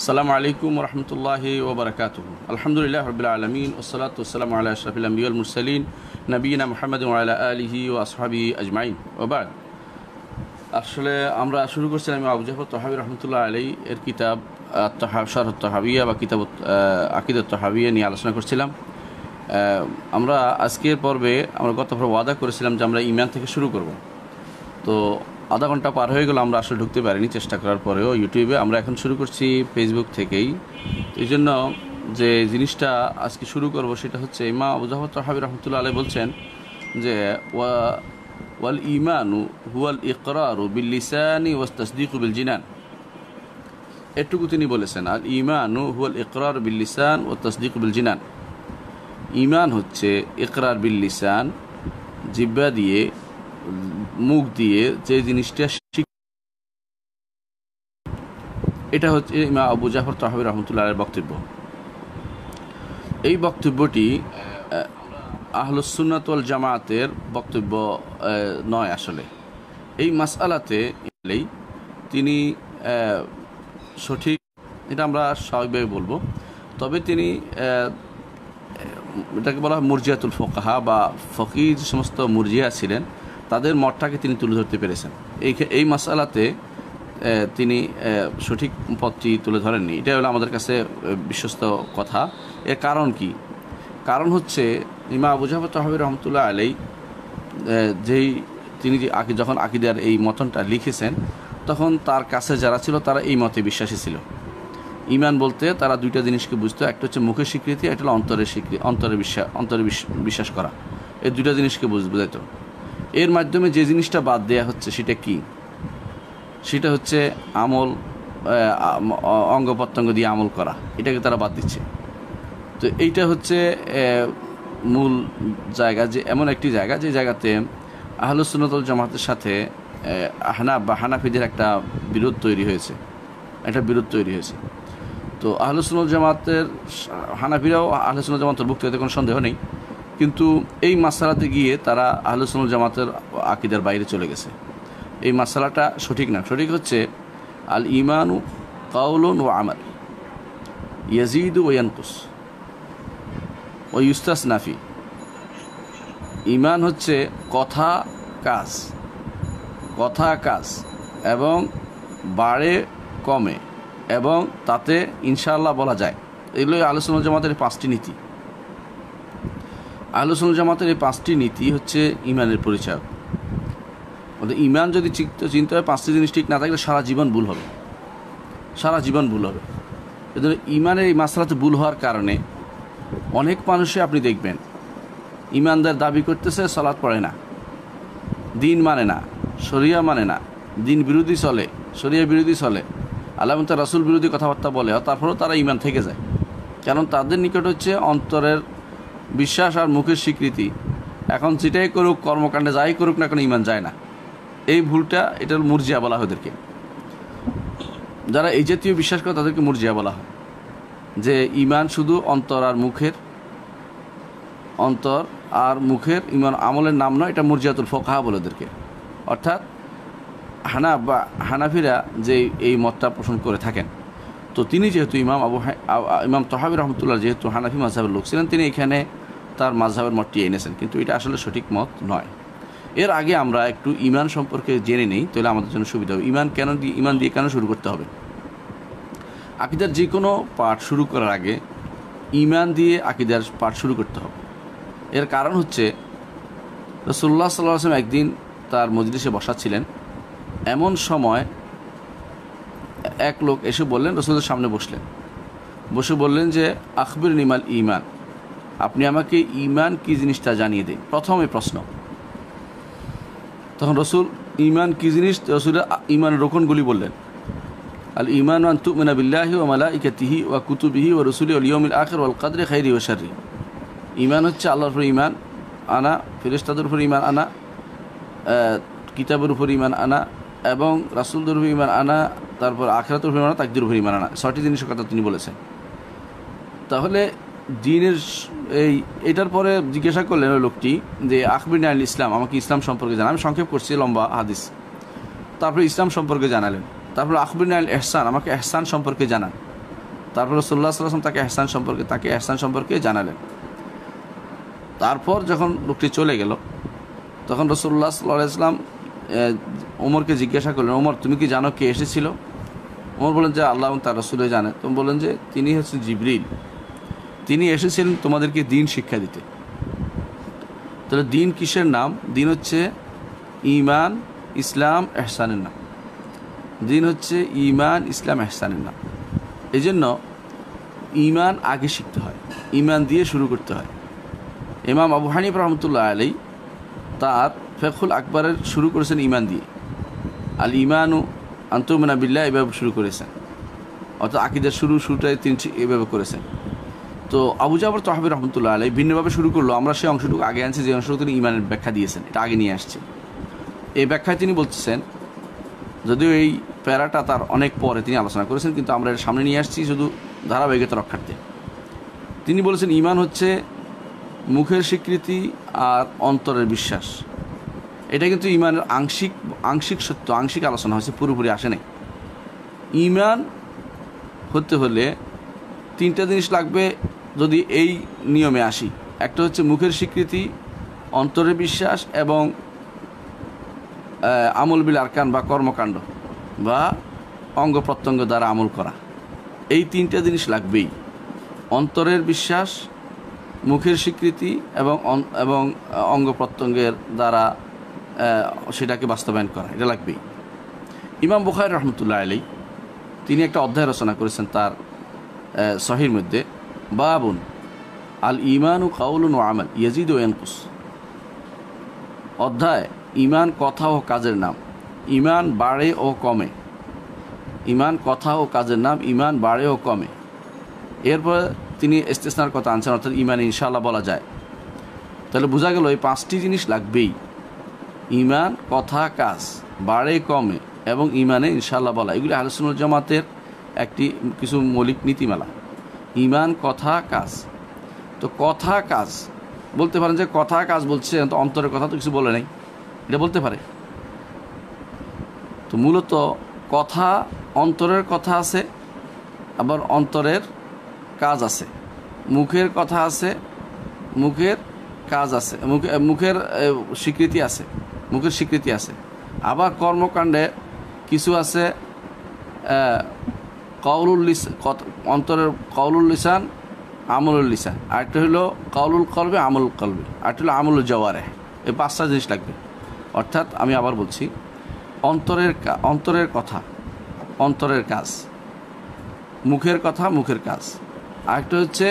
আসসালামু আলাইকুম ওয়া রাহমাতুল্লাহি ওয়া বারাকাতুহু। আলহামদুলিল্লাহি রাব্বিল আলামিন ওয়াসসালাতু ওয়াসসালামু আলা আশরাফিল আমবিয়া ওয়াল মুরসালিন নবিয়িনা মুহাম্মাদিন ওয়া আলা আলিহি ওয়া আসহাবিহি আজমাইন ওয়া বা'দ। আসলে আমরা শুরু করছিলাম আবু জাফর তাহাবী রাহমাতুল্লাহ আলাইহি এর কিতাব শারহ তাহাবিয়া বা কিতাব আকীদাত তাহাবিয়া নিয়ে আলোচনা করছিলাম। আমরা আজকের পর্বে আমরা গত পর্বে ওয়াদা করেছিলাম যে আমরা ঈমান থেকে শুরু করব। তো আধা ঘন্টা পার হয়ে গেল, আমরা আসলে ঢুকতে পারিনি চেষ্টা করার পরেও ইউটিউবে। আমরা এখন শুরু করছি ফেসবুক থেকেই। এই জন্য যে জিনিসটা আজকে শুরু করব সেটা হচ্ছে ইমাম আবু জাফর তাহাবী রাহমাতুল্লাহ আলাইহি বলছেন যে ওয়াল ঈমানু হুয়াল ইকরারু বিল লিসানি ওয়াত তাসদীকু বিল জিনান। এটুকু তিনি বলেছেন, আল ঈমানু হুয়াল ইকরারু বিল লিসান ওয়াত তাসদীকু বিল জিনান। ঈমান হচ্ছে ইকরার বিল লিসান, জিহ্বা দিয়ে মুখ দিয়ে যে জিনিসটা এটা হচ্ছে ইমাম আবু জাফর তাহাবী রাহমাতুল্লাহ আলাইহির বক্তব্য। এই বক্তব্যটি আহলুস সুন্নাত ওয়াল জামাতের বক্তব্য নয়। আসলে এই মাসআলাতে তিনি সঠিক, এটা আমরা স্বাভাবিকভাবে বলবো, তবে তিনি এটাকে বলা হয় মুরজিয়াতুল ফুকাহা বা ফকি, যে সমস্ত মুরজিয়া ছিলেন তাদের মতটাকে তিনি তুলে ধরতে পেরেছেন। এই মাসআলাতে তিনি সঠিক পথটি তুলে ধরেননি। এটা হলো আমাদের কাছে বিশ্বস্ত কথা। এর কারণ কি? কারণ হচ্ছে ইমাম আবু জাফর তাহাবী রাহমাতুল্লাহ আলাইহি তিনি যখন আকীদার এই মতনটা লিখেছেন তখন তার কাছে যারা ছিল তারা এই মতে বিশ্বাসী ছিল। ঈমান বলতে তারা দুইটা জিনিসকে বুঝতো, একটা হচ্ছে মুখের স্বীকৃতি, একটা হলো অন্তরের স্বীকৃতি, অন্তরে বিশ্বাস করা। এই দুইটা জিনিসকে বুঝাইতো। এর মাধ্যমে যে জিনিসটা বাদ দেয়া হচ্ছে সেটা কি? সেটা হচ্ছে আমল, অঙ্গ প্রত্যঙ্গ দিয়ে আমল করা, এটাকে তারা বাদ দিচ্ছে। তো এইটা হচ্ছে মূল জায়গা, যে এমন একটি জায়গা যে জায়গাতে আহলুস সুন্নাত ওয়াল জামাতের সাথে হানাফিদের একটা বিরোধ তৈরি হয়েছে। তো আহলুস সুন্নাত ওয়াল জামাতের হানাফিরাও আহলুস সুন্নাত ওয়াল জামাতের অন্তর্ভুক্ত, এতে কোনো সন্দেহ নেই। কিন্তু এই মাসআলাতে গিয়ে তারা আহলুস সুন্নাত ওয়াল জামাতের আকীদার বাইরে চলে গেছে। এই মাসআলাটা সঠিক না। সঠিক হচ্ছে আল ঈমানু কাউলুন ওয়া আমাল ইয়াজিদু ওয়া ইয়ানকুস ওয়া ইউস্তাসনা ফি। ঈমান হচ্ছে কথা কাজ এবং বাড়ে কমে এবং তাতে ইনশাআল্লাহ বলা যায়। এগুলো আহলুস সুন্নাত ওয়াল জামাতের পাঁচটি নীতি। আহলুস সুন্নাত ওয়াল জামাতের এই পাঁচটি নীতি হচ্ছে ঈমানের পরিচয়। ঈমান যদি চিন্তা হয় পাঁচটি জিনিস ঠিক না থাকলে সারা জীবন ভুল হবে। এজন্য ঈমানের এই মাসআলাতে ভুল হওয়ার কারণে অনেক মানুষে আপনি দেখবেন ঈমানদার দাবি করতেছে, সালাত পড়ে না, দিন মানে না, শরিয়া মানে না, দিন বিরোধী চলে, শরিয়া বিরোধী চলে, আল্লাহ এবং তার রাসূল বিরোধী কথাবার্তা বলে, তারপরেও তারা ঈমান থেকে যায়। কারণ তাদের নিকট হচ্ছে অন্তরের বিশ্বাস আর মুখের স্বীকৃতি। এখন যেটাই করুক, কর্মকাণ্ডে যাই করুক না কোনো ঈমান যায় না। এই ভুলটা, এটা মুরজিয়া বলা হয় ওদেরকে। যারা এই জাতীয় বিশ্বাস করে তাদেরকে মুরজিয়া বলা হয়, যে ঈমান শুধু অন্তর আর মুখের ঈমান আমলের নাম নয়। এটা মুরজিয়াতুল ফুকাহা বলে ওদেরকে। অর্থাৎ হানাফিরা যে এই মতটা পোষণ করে থাকেন। তো তিনি যেহেতু ইমাম তাহাবী রাহমাতুল্লাহ যেহেতু হানাফি মাযহাবের লোক ছিলেন, তিনি এখানে তার মাযহাবের মতটি এনেছেন, কিন্তু এটা আসলে সঠিক মত নয়। এর আগে আমরা একটু ঈমান সম্পর্কে জেনে নিই, তাহলে আমাদের জন্য সুবিধা হবে। ঈমান দিয়ে কেন শুরু করতে হবে? আকীদার যে কোনো পাঠ শুরু করার আগে ঈমান দিয়ে আকীদার পাঠ শুরু করতে হবে। এর কারণ হচ্ছে রাসূলুল্লাহ সাল্লাল্লাহু আলাইহি ওয়াসাল্লাম একদিন তার মজলিসে বসা ছিলেন। এমন সময় এক লোক এসে বললেন, রাসূলের সামনে বসে বললেন যে আখবিরনি মাল ঈমান, আপনি আমাকে ঈমান কি জিনিসটা জানিয়ে দিন। প্রথমে প্রশ্ন। তখন রাসূল ঈমান কি জিনিস, রাসূলের ঈমানের রোকনগুলি বললেন। আল ঈমানু আন তু'মিনা বিল্লাহি ওয়া মালাইকাতিহি ওয়া কুতুবিহি ওয়া রুসুলিহি ওয়াল ইয়াউমিল আখির ওয়াল কদরি খাইরিহি ওয়া শাররিহি। ঈমান হচ্ছে আল্লাহর উপর ঈমান আনা, ফেরেশতাদের উপর ঈমান আনা, কিতাবের উপর ঈমান আনা এবং রাসূলদের উপর ঈমান আনা, তারপর আখিরাতের উপর ঈমান আনা, তাকদীরের উপর ঈমান আনা। 6টি জিনিসের কথা তিনি বলেছেন। তাহলে দ্বীনের এটার পরে জিজ্ঞাসা করলেন ওই লোকটি যে আখবিরনি আনিল ইসলাম, আমাকে ইসলাম সম্পর্কে জানান। আমি সংক্ষেপ করছি, লম্বা হাদিস। তারপরে ইসলাম সম্পর্কে জানালেন। তারপর আখবিরনি আনিল ইহসান, আমাকে ইহসান সম্পর্কে জানান। তারপর রাসূলুল্লাহ সাল্লাল্লাহু আলাইহি ওয়াসাল্লাম তাকে ইহসান সম্পর্কে জানালেন। তারপর যখন লোকটি চলে গেল তখন রাসূলুল্লাহ সাল্লাল্লাহু আলাইহি ওয়াসাল্লাম ওমরকে জিজ্ঞাসা করলেন, ওমর তুমি কি জানো কে এসেছিল? ওমর বলেন যে আল্লাহ এবং তার রাসূলই জানে। তুমি বলেন যে তিনি হচ্ছেন জিবরিল, তিনি এসেছিলেন তোমাদেরকে দ্বীন শিক্ষা দিতে। তাহলে দ্বীন কিসের নাম? দ্বীন হচ্ছে ঈমান, ইসলাম, ইহসানের নাম। দ্বীন হচ্ছে ঈমান, ইসলাম, ইহসানের নাম। এই জন্য ঈমান আগে শিখতে হয়, ঈমান দিয়ে শুরু করতে হয়। ইমাম আবু হানিফা রাহমাতুল্লাহ আলাইহি তার ফিকহুল আকবরের শুরু করেছেন ঈমান দিয়ে। আল ঈমানু আন তু'মিনা বিল্লাহ এভাবে শুরু করেছেন, অর্থাৎ আকীদার শুরুটাই তিনি এভাবে করেছেন। তো আবু জাফর তাহবী রহমতুল্লাহ আলাইহি ভিন্নভাবে শুরু করলো। আমরা সেই অংশটুকু আগে আনছি, যে অংশটুকু তিনি ঈমানের ব্যাখ্যা দিয়েছেন, এটা আগে নিয়ে আসছে। এই ব্যাখ্যায় তিনি বলতেছেন, যদিও এই প্যারাটা তার অনেক পরে তিনি আলোচনা করেছেন, কিন্তু আমরা এর সামনে নিয়ে আসছি শুধু ধারাবাহিকতা রক্ষার্থে। তিনি বলেছেন ঈমান হচ্ছে মুখের স্বীকৃতি আর অন্তরের বিশ্বাস। এটা কিন্তু ঈমানের আংশিক সত্য, আংশিক আলোচনা হয়েছে, পুরোপুরি আসে নাই। ঈমান হতে হলে তিনটা জিনিস লাগবে যদি এই নিয়মে আসি। একটা হচ্ছে মুখের স্বীকৃতি, অন্তরের বিশ্বাস এবং আমল বিল আরকান বা কর্মকাণ্ড বা অঙ্গ প্রত্যঙ্গ দ্বারা আমল করা। এই তিনটা জিনিস লাগবেই, অন্তরের বিশ্বাস, মুখের স্বীকৃতি এবং অঙ্গ প্রত্যঙ্গের দ্বারা সেটাকে বাস্তবায়ন করা, এটা লাগবেই। ইমাম বুখারী রহমতুল্লাহ আলাইহি তিনি একটা অধ্যায় রচনা করেছেন তার সহিহর মধ্যে, বাবুন আল ঈমানু কাউলুন ওয়া আমাল ইয়াজিদু ওয়া ইয়ানকুস। অধ্যায় ঈমান কথা ও কাজের নাম, ঈমান বাড়ে ও কমে। ঈমান কথা ও কাজের নাম, ঈমান বাড়ে ও কমে। এরপর তিনি ইস্তিসনার কথা আনছেন, অর্থাৎ ঈমানে ইনশাআল্লাহ বলা যায়। তাহলে বোঝা গেল এই পাঁচটি জিনিস লাগবেই, ঈমান, কথা, কাজ, বাড়ে কমে এবং ঈমানে ইনশাআল্লাহ বলা। এগুলি আহলে সুন্নাত জামাতের কিছু মৌলিক নীতিমালা। ঈমান, কথা, কাজ। তো কথা কাজ বলতে পারেন যে কথা কাজ বলছে, তো অন্তরের কথা তো কিছু বলে নাই, এটা বলতে পারে। তো মূলত কথা, অন্তরের কথা আছে, আবার অন্তরের কাজ আছে। মুখের কথা আছে, মুখের কাজ আছে, মুখের স্বীকৃতি আছে, মুখের স্বীকৃতি আছে। আবার কর্মকাণ্ডে কিছু আছে, অন্তরের কাউলুল লিসান, আমলুল লিসান, আরেকটা হলো কাউলুল কলবে, আমলুল কলবে, আরেকটা হলো আমলুল জাওয়ারে। এই পাঁচটা জিনিস লাগবে। অর্থাৎ আমি আবার বলছি, অন্তরের কথা, অন্তরের কাজ, মুখের কথা, মুখের কাজ, আরেকটা হচ্ছে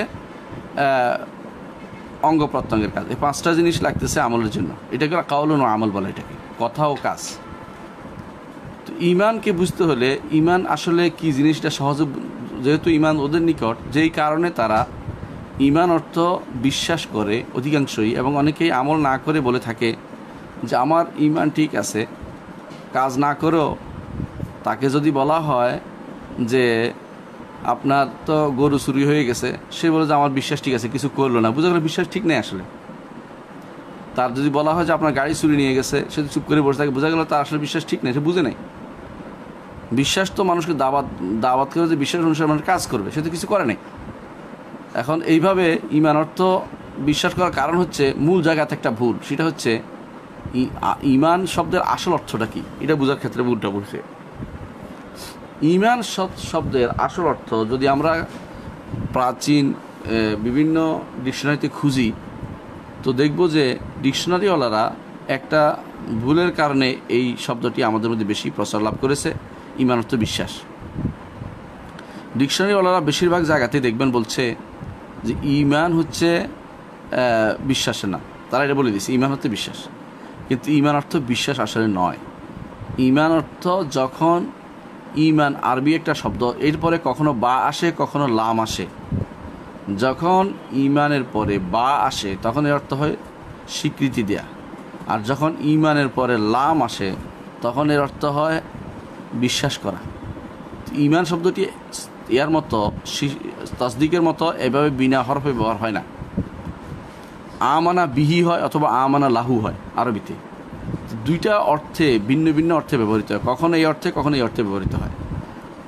অঙ্গ প্রত্যঙ্গের কাজ। এই পাঁচটা জিনিস লাগতেছে আমলের জন্য। এটাকে কাউলুন ও আমল বলে, এটাকে কথা ও কাজ। তো ঈমানকে বুঝতে হলে ঈমান আসলে কি জিনিসটা সহজে, যেহেতু ঈমান ওদের নিকট, যেই কারণে তারা ঈমান অর্থ বিশ্বাস করে অধিকাংশই, এবং অনেকেই আমল না করে বলে থাকে যে আমার ঈমান ঠিক আছে, কাজ না করেও তাকে যদি বলা হয় যে আপনার তো গরু চুরি হয়ে গেছে, সে বলে যে আমার বিশ্বাস ঠিক আছে, কিছু করলো না, বোঝা গেল বিশ্বাস ঠিক নেই আসলে। তার যদি বলা হয় যে আপনার গাড়ি চুরি নিয়ে গেছে, সে চুপ করে বসে থাকে, বোঝা গেল তার আসলে বিশ্বাস ঠিক নেই, সে বুঝে নেই। বিশ্বাস তো মানুষকে দাওয়াত করে যে বিশ্বাস অনুসারে মানুষ কাজ করবে, সে তো কিছু করে নাই। এখন এইভাবে ঈমান অর্থ বিশ্বাস করার কারণ হচ্ছে মূল জায়গাতে একটা ভুল, সেটা হচ্ছে ঈমান শব্দের আসল অর্থটা কি, এটা বোঝার ক্ষেত্রে ভুলটা বলছে। ঈমান শব্দের আসল অর্থ যদি আমরা প্রাচীন বিভিন্ন ডিকশনারিতে খুঁজি, তো দেখব যে ডিকশনারিওয়ালারা একটা ভুলের কারণে এই শব্দটি আমাদের মধ্যে বেশি প্রচার লাভ করেছে। ঈমান অর্থ বিশ্বাস। ডিকশনারিওয়ালারা বেশিরভাগ জায়গাতেই দেখবেন বলছে যে ঈমান হচ্ছে বিশ্বাসের নাম। তারা এটা বলে দিয়েছে ঈমান হচ্ছে বিশ্বাস, কিন্তু ঈমান অর্থ বিশ্বাস আসলে নয়। ঈমান অর্থ যখন ঈমান আরবি একটা শব্দ, এরপরে কখনো বা আসে, কখনো লাম আসে। যখন ঈমানের পরে বা আসে তখন এর অর্থ হয় স্বীকৃতি দেয়া, আর যখন ঈমানের পরে লাম আসে তখন এর অর্থ হয় বিশ্বাস করা। ঈমান শব্দটি ইয়ার মতো, তাসদিকের মতো এভাবে বিনা হরফে ব্যবহার হয় না। আমানা বিহি হয় অথবা আমানা লাহু হয় আরবিতে। দুইটা অর্থে ভিন্ন ভিন্ন অর্থে ব্যবহৃত হয়, কখনো এই অর্থে, কখনো এই অর্থে ব্যবহৃত হয়।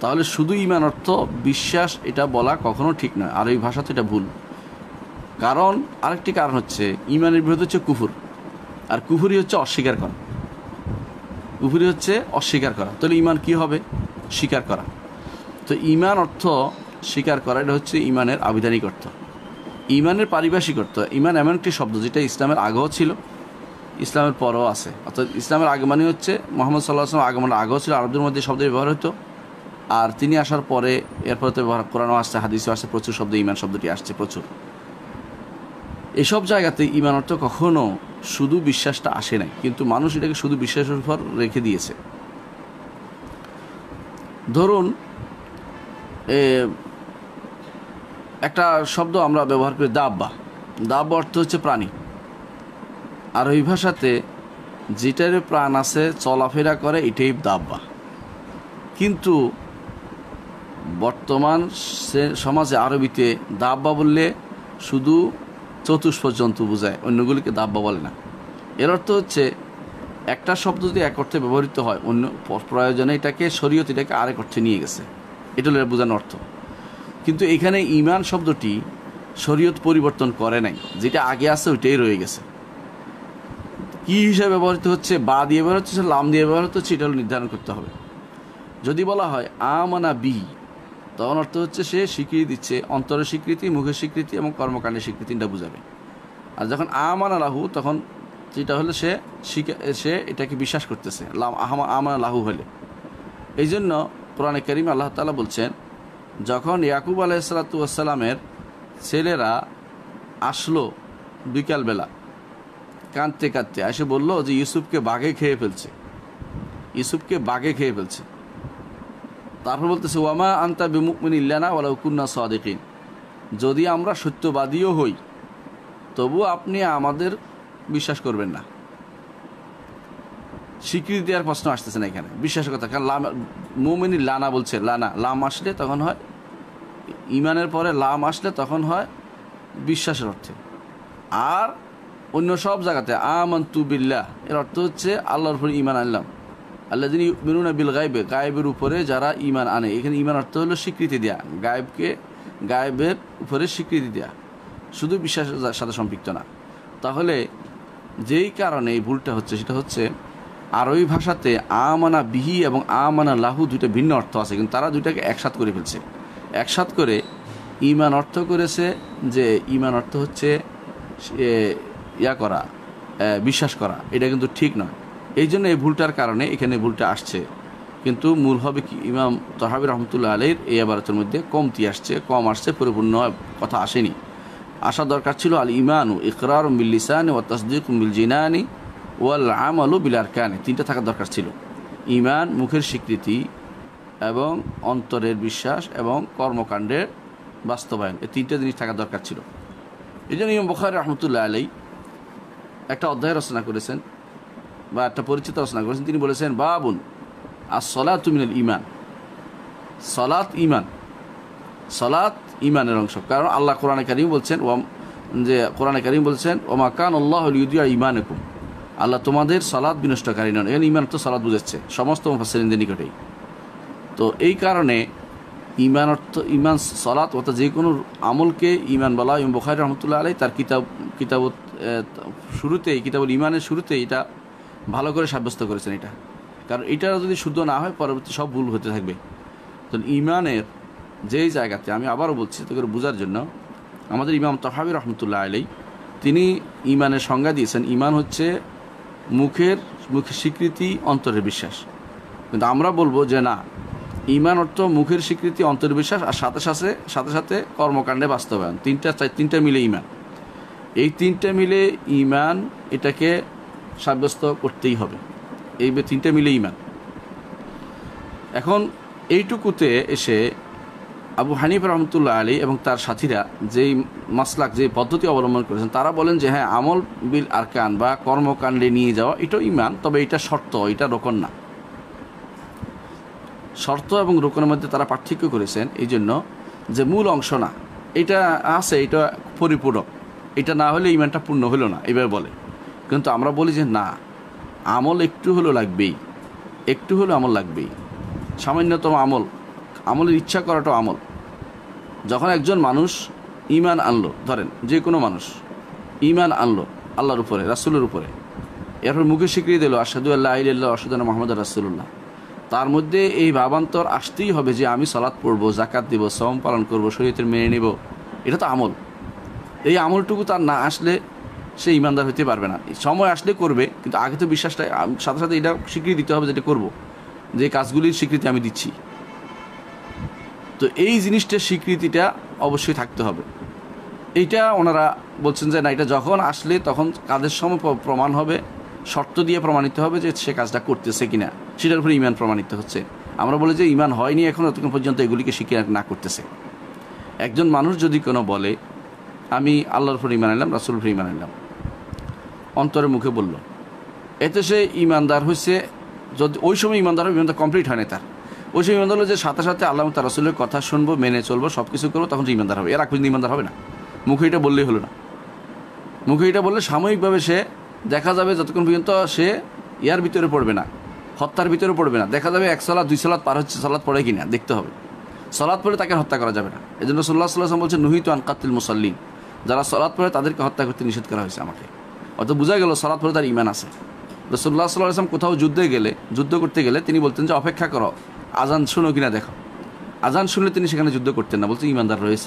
তাহলে শুধু ইমান অর্থ বিশ্বাস এটা বলা কখনো ঠিক নয়, আর এই ভাষাতে এটা ভুল। কারণ আরেকটি কারণ হচ্ছে ইমানের বিরোধ হচ্ছে কুফর, আর কুফরই হচ্ছে অস্বীকার করা। কুফরই হচ্ছে অস্বীকার করা। তাহলে ইমান কি হবে? স্বীকার করা। তো ইমান অর্থ স্বীকার করা, এটা হচ্ছে ইমানের আবিধানিক অর্থ। ইমানের পারিভাষিক অর্থ, ইমান এমন একটি শব্দ যেটা ইসলামের আগেও ছিল, ইসলামের পরেও আছে। অর্থাৎ ইসলামের আগমনই হচ্ছে মোহাম্মদ সাল্লাল্লাহু আলাইহি ওয়াসাল্লাম আগমনের আগেও ছিল, আরবদের মধ্যে শব্দের ব্যবহার হতো, আর তিনি আসার পরে এরপর তো ব্যবহার কোরআনও আসছে, হাদিসও আসছে, প্রচুর শব্দ ইমান শব্দটি আসছে প্রচুর। এসব জায়গাতে ইমান অর্থ কখনো শুধু বিশ্বাসটা আসে নাই, কিন্তু মানুষ এটাকে শুধু বিশ্বাসের উপর রেখে দিয়েছে। ধরুন একটা শব্দ আমরা ব্যবহার করি দাব্বা। দাব্বা অর্থ হচ্ছে প্রাণী, আর ওই ভাষাতে যেটার প্রাণ আছে, চলাফেরা করে, এটাই দাব্বা। কিন্তু বর্তমান সমাজে আরবিতে দাব্বা বললে শুধু চতুষ্পদ জন্তু বোঝায়, অন্যগুলিকে দাব্বা বলে না। এর অর্থ হচ্ছে একটা শব্দ যদি এক অর্থে ব্যবহৃত হয়, অন্য প্রয়োজনে এটাকে শরীয়ত এটাকে আরেক অর্থে নিয়ে গেছে, এটা হলো বোঝানোর অর্থ। কিন্তু এখানে ইমান শব্দটি শরীয়ত পরিবর্তন করে নাই, যেটা আগে আছে ওইটাই রয়ে গেছে। কি হিসাবে ব্যবহৃত হচ্ছে, বা দিয়ে ব্যবহার হচ্ছে, লাম দিয়ে ব্যবহার হচ্ছে, এটা হলো নির্ধারণ করতে হবে। যদি বলা হয় আমানা বিহি, তখন অর্থ হচ্ছে সে স্বীকৃতি দিচ্ছে, অন্তরের স্বীকৃতি, মুখের স্বীকৃতি এবং কর্মকাণ্ডের স্বীকৃতিটা বোঝাবে। আর যখন আমানা লাহু, তখন যেটা হলো সে এটাকে বিশ্বাস করতেছে, আমানা লাহু হলে। এই জন্য কোরআনে কারীমে আল্লাহ তাআলা বলছেন, যখন ইয়াকুব আলাইহিসসালাতু ওয়াসসালামের ছেলেরা আসলো বিকালবেলা কাঁদতে কাঁদতে, এসে বলল যে ইউসুফকে বাঘে খেয়ে ফেলছে। তারপর বলতেছে ওয়ামা আনতা বিমুমিনিন লানা ওয়ালাউ কুন্না সাদিকিন, যদি আমরা সত্যবাদীও হই তবু আপনি আমাদের বিশ্বাস করবেন না। স্বীকৃতি দেওয়ার প্রশ্ন আসতেছে না এখানে, বিশ্বাসের কথা। কারণ মুমিনিন লানা বলছে, লাম আসলে তখন হয় ইমানের পরে, লাম আসলে তখন হয় বিশ্বাসের অর্থে। আর অন্য সব জায়গাতে আমানতু বিল্লাহ, এর অর্থ হচ্ছে আল্লাহর উপরে ইমান আনলাম। আল্লাযীনা ইউমিনুনা বিল গায়ব, গায়েবের উপরে যারা ইমান আনে। এখানে ইমান অর্থ হলো স্বীকৃতি দেয়া, গায়েবের উপরে স্বীকৃতি দেয়া, শুধু বিশ্বাসের সাথে সম্পৃক্ত না। তাহলে যেই কারণে এই ভুলটা হচ্ছে সেটা হচ্ছে আরবি ভাষাতে আমানা বিহি এবং আমানা লাহু দুইটা ভিন্ন অর্থ আছে, কিন্তু তারা দুইটাকে একসাথ করে ফেলছে। একসাথ করে ইমান অর্থ করেছে যে ইমান অর্থ হচ্ছে বিশ্বাস করা, এটা কিন্তু ঠিক নয়। এই জন্য এই ভুলটার কারণে এখানে ভুলটা আসছে। কিন্তু মূল হবে কি, ইমাম তাহাবী রহমতুল্লাহ আলাইহির এই আবারতের মধ্যে কমতি আসছে, কম আসছে, পরিপূর্ণ কথা আসেনি। আসা দরকার ছিল আল ইমানু ইকরারুম বিল লিসানি ওয়া তাসদীকুম বিল জিনানি ওয়াল আমালু বিল আরকানি, তিনটা থাকার দরকার ছিল। ইমান মুখের স্বীকৃতি এবং অন্তরের বিশ্বাস এবং কর্মকাণ্ডের বাস্তবায়ন, এই তিনটা জিনিস থাকার দরকার ছিল। এই জন্য ইমাম বুখারী রহমতুল্লাহ আলাইহি একটা অধ্যায় রচনা করেছেন বা একটা পরিচিত রচনা করেছেন। তিনি বলেছেন বাবুন আস-সালাতু মিনাল ঈমান, সালাত ঈমানের অংশ। কারণ আল্লাহ কোরআনে কারীম বলছেন ওমা কানাল্লাহু লিইউদিআ ঈমানাকুম, আল্লাহ তোমাদের সালাত বিনষ্টকারী নন। এখানে ঈমান তো সালাত বুঝাচ্ছে সমস্ত মুফাসসিরিনদের নিকটেই। তো এই কারণে ঈমান সালাত অর্থাৎ যে কোনো আমলকে ঈমান বলা। ইমাম বুখারী রহমতুল্লাহ আলাইহি তার কিতাবুল ঈমানের শুরুতে এটা ভালো করে সাব্যস্ত করেছেন এটা। কারণ এটা যদি শুদ্ধ না হয় পরবর্তী সব ভুল হতে থাকবে। তো ঈমানের যেই জায়গাতে, আমি আবারও বলছি তো করে বোঝার জন্য, আমাদের ইমাম তাহাবী রহমতুল্লাহ আলাইহি তিনি ঈমানের সংজ্ঞা দিয়েছেন, ঈমান হচ্ছে মুখের স্বীকৃতি, অন্তরের বিশ্বাস। কিন্তু আমরা বলবো যে না, ঈমান অর্থ মুখের স্বীকৃতি, অন্তরের বিশ্বাস, আর সাথে সাথে কর্মকাণ্ডে বাস্তবায়ন, তিনটা মিলে ঈমান। এই তিনটা মিলে ঈমান, এটাকে সাব্যস্ত করতেই হবে। এই তিনটা মিলে ঈমান। এখন এইটুকুতে এসে আবু হানিফা রহমতুল্লাহ আলাইহি এবং তার সাথীরা যেই মাসলাক, যে পদ্ধতি অবলম্বন করেছেন, তারা বলেন যে হ্যাঁ, আমল বিল আরকান বা কর্মকাণ্ডে নিয়ে যাওয়া এটাও ঈমান, তবে এটা শর্ত, এটা রোকন না। শর্ত এবং রোকনের মধ্যে তারা পার্থক্য করেছেন এই জন্য যে মূল অংশ না, এটা আছে, এটা পরিপূরক, এটা না হলে ঈমানটা পূর্ণ হলো না, এভাবে বলে। কিন্তু আমরা বলি যে না, আমল একটু হলেও লাগবেই, আমল লাগবেই। সামান্যতম আমল আমলের ইচ্ছা করাটাও আমল। যখন একজন মানুষ ঈমান আনলো, ধরেন যে কোনো মানুষ ঈমান আনলো আল্লাহর উপরে, রাসূলের উপরে, এরপর মুখে স্বীকৃতি দিল আশহাদু আল্লা ইলাহা ইল্লাল্লাহ আশহাদু আন্না মুহাম্মাদুর রাসূলুল্লাহ, তার মধ্যে এই ভাবান্তর আসতেই হবে যে আমি সালাত পড়বো, জাকাত দিব, সওম পালন করব, শরীয়তের মেনে নেব। এটা তো আমল। এই আমলটুকু তার না আসলে সে ইমানদার হতে পারবে না। সময় আসলে করবে, কিন্তু আগে তো বিশ্বাসটা সাথে সাথে এটা স্বীকৃতি দিতে হবে যেটা করব, যে কাজগুলির স্বীকৃতি আমি দিচ্ছি। তো এই জিনিসটার স্বীকৃতিটা অবশ্যই থাকতে হবে। এইটা ওনারা বলছেন যে না, এটা যখন আসলে তখন কাজের সময় প্রমাণ হবে, শর্ত দিয়ে প্রমাণিত হবে যে সে কাজটা করতেছে কিনা, সেটার উপরে ঈমান প্রমাণিত হচ্ছে। আমরা বলি যে ঈমান হয়নি এখন ততক্ষণ পর্যন্ত এগুলিকে স্বীকার না করতেছে। একজন মানুষ যদি কোনো বলে আমি আল্লাহর উপর ঈমান আনলাম, রাসূলের উপর ঈমান আনলাম, অন্তরের মুখে বলল, এতে সে ঈমানদার হয়েছে। যদি ওই সময় ঈমানদার হবে, ঈমানদার কমপ্লিট হয় না তার, ওই সময় ঈমানদার হলো যে সাথে সাথে আল্লাহ তার রাসূলের কথা শুনবো, মেনে চলবো, সব কিছু করবো, তখন সে ঈমানদার হবে। এর আগ পর্যন্ত ঈমানদার হবে না। মুখে এটা বললেই হলো না। মুখে এটা বললে সাময়িকভাবে সে দেখা যাবে, যতক্ষণ পর্যন্ত সে ইয়ার ভিতরে পড়বে না, হত্যার ভিতরে পড়বে না, দেখা যাবে 1 সালাত 2 সালাত পার হচ্ছে, সালাত পড়ে কিনা দেখতে হবে। সালাত পড়ে তাকে হত্যা করা যাবে না। এই জন্য রাসূলুল্লাহ সাল্লাল্লাহু আলাইহি ওয়াসাল্লাম বলছেন নুহিতু আন কাতলিল মুসাল্লিন, যারা সালাত পড়ে তাদেরকে হত্যা করতে নিষেধ করা হয়েছে আমাকে। অত বোঝা গেল সালাত পড়ে তার ঈমান আছে। রাসূলুল্লাহ সাল্লাল্লাহু আলাইহি ওয়াসাল্লাম কোথাও যুদ্ধ করতে গেলে তিনি বলতেন যে অপেক্ষা করো, আজান শুনো কিনা দেখো। আজান শুনলে তিনি সেখানে যুদ্ধ করতেন না, বলছেন ঈমানদার রয়েছে।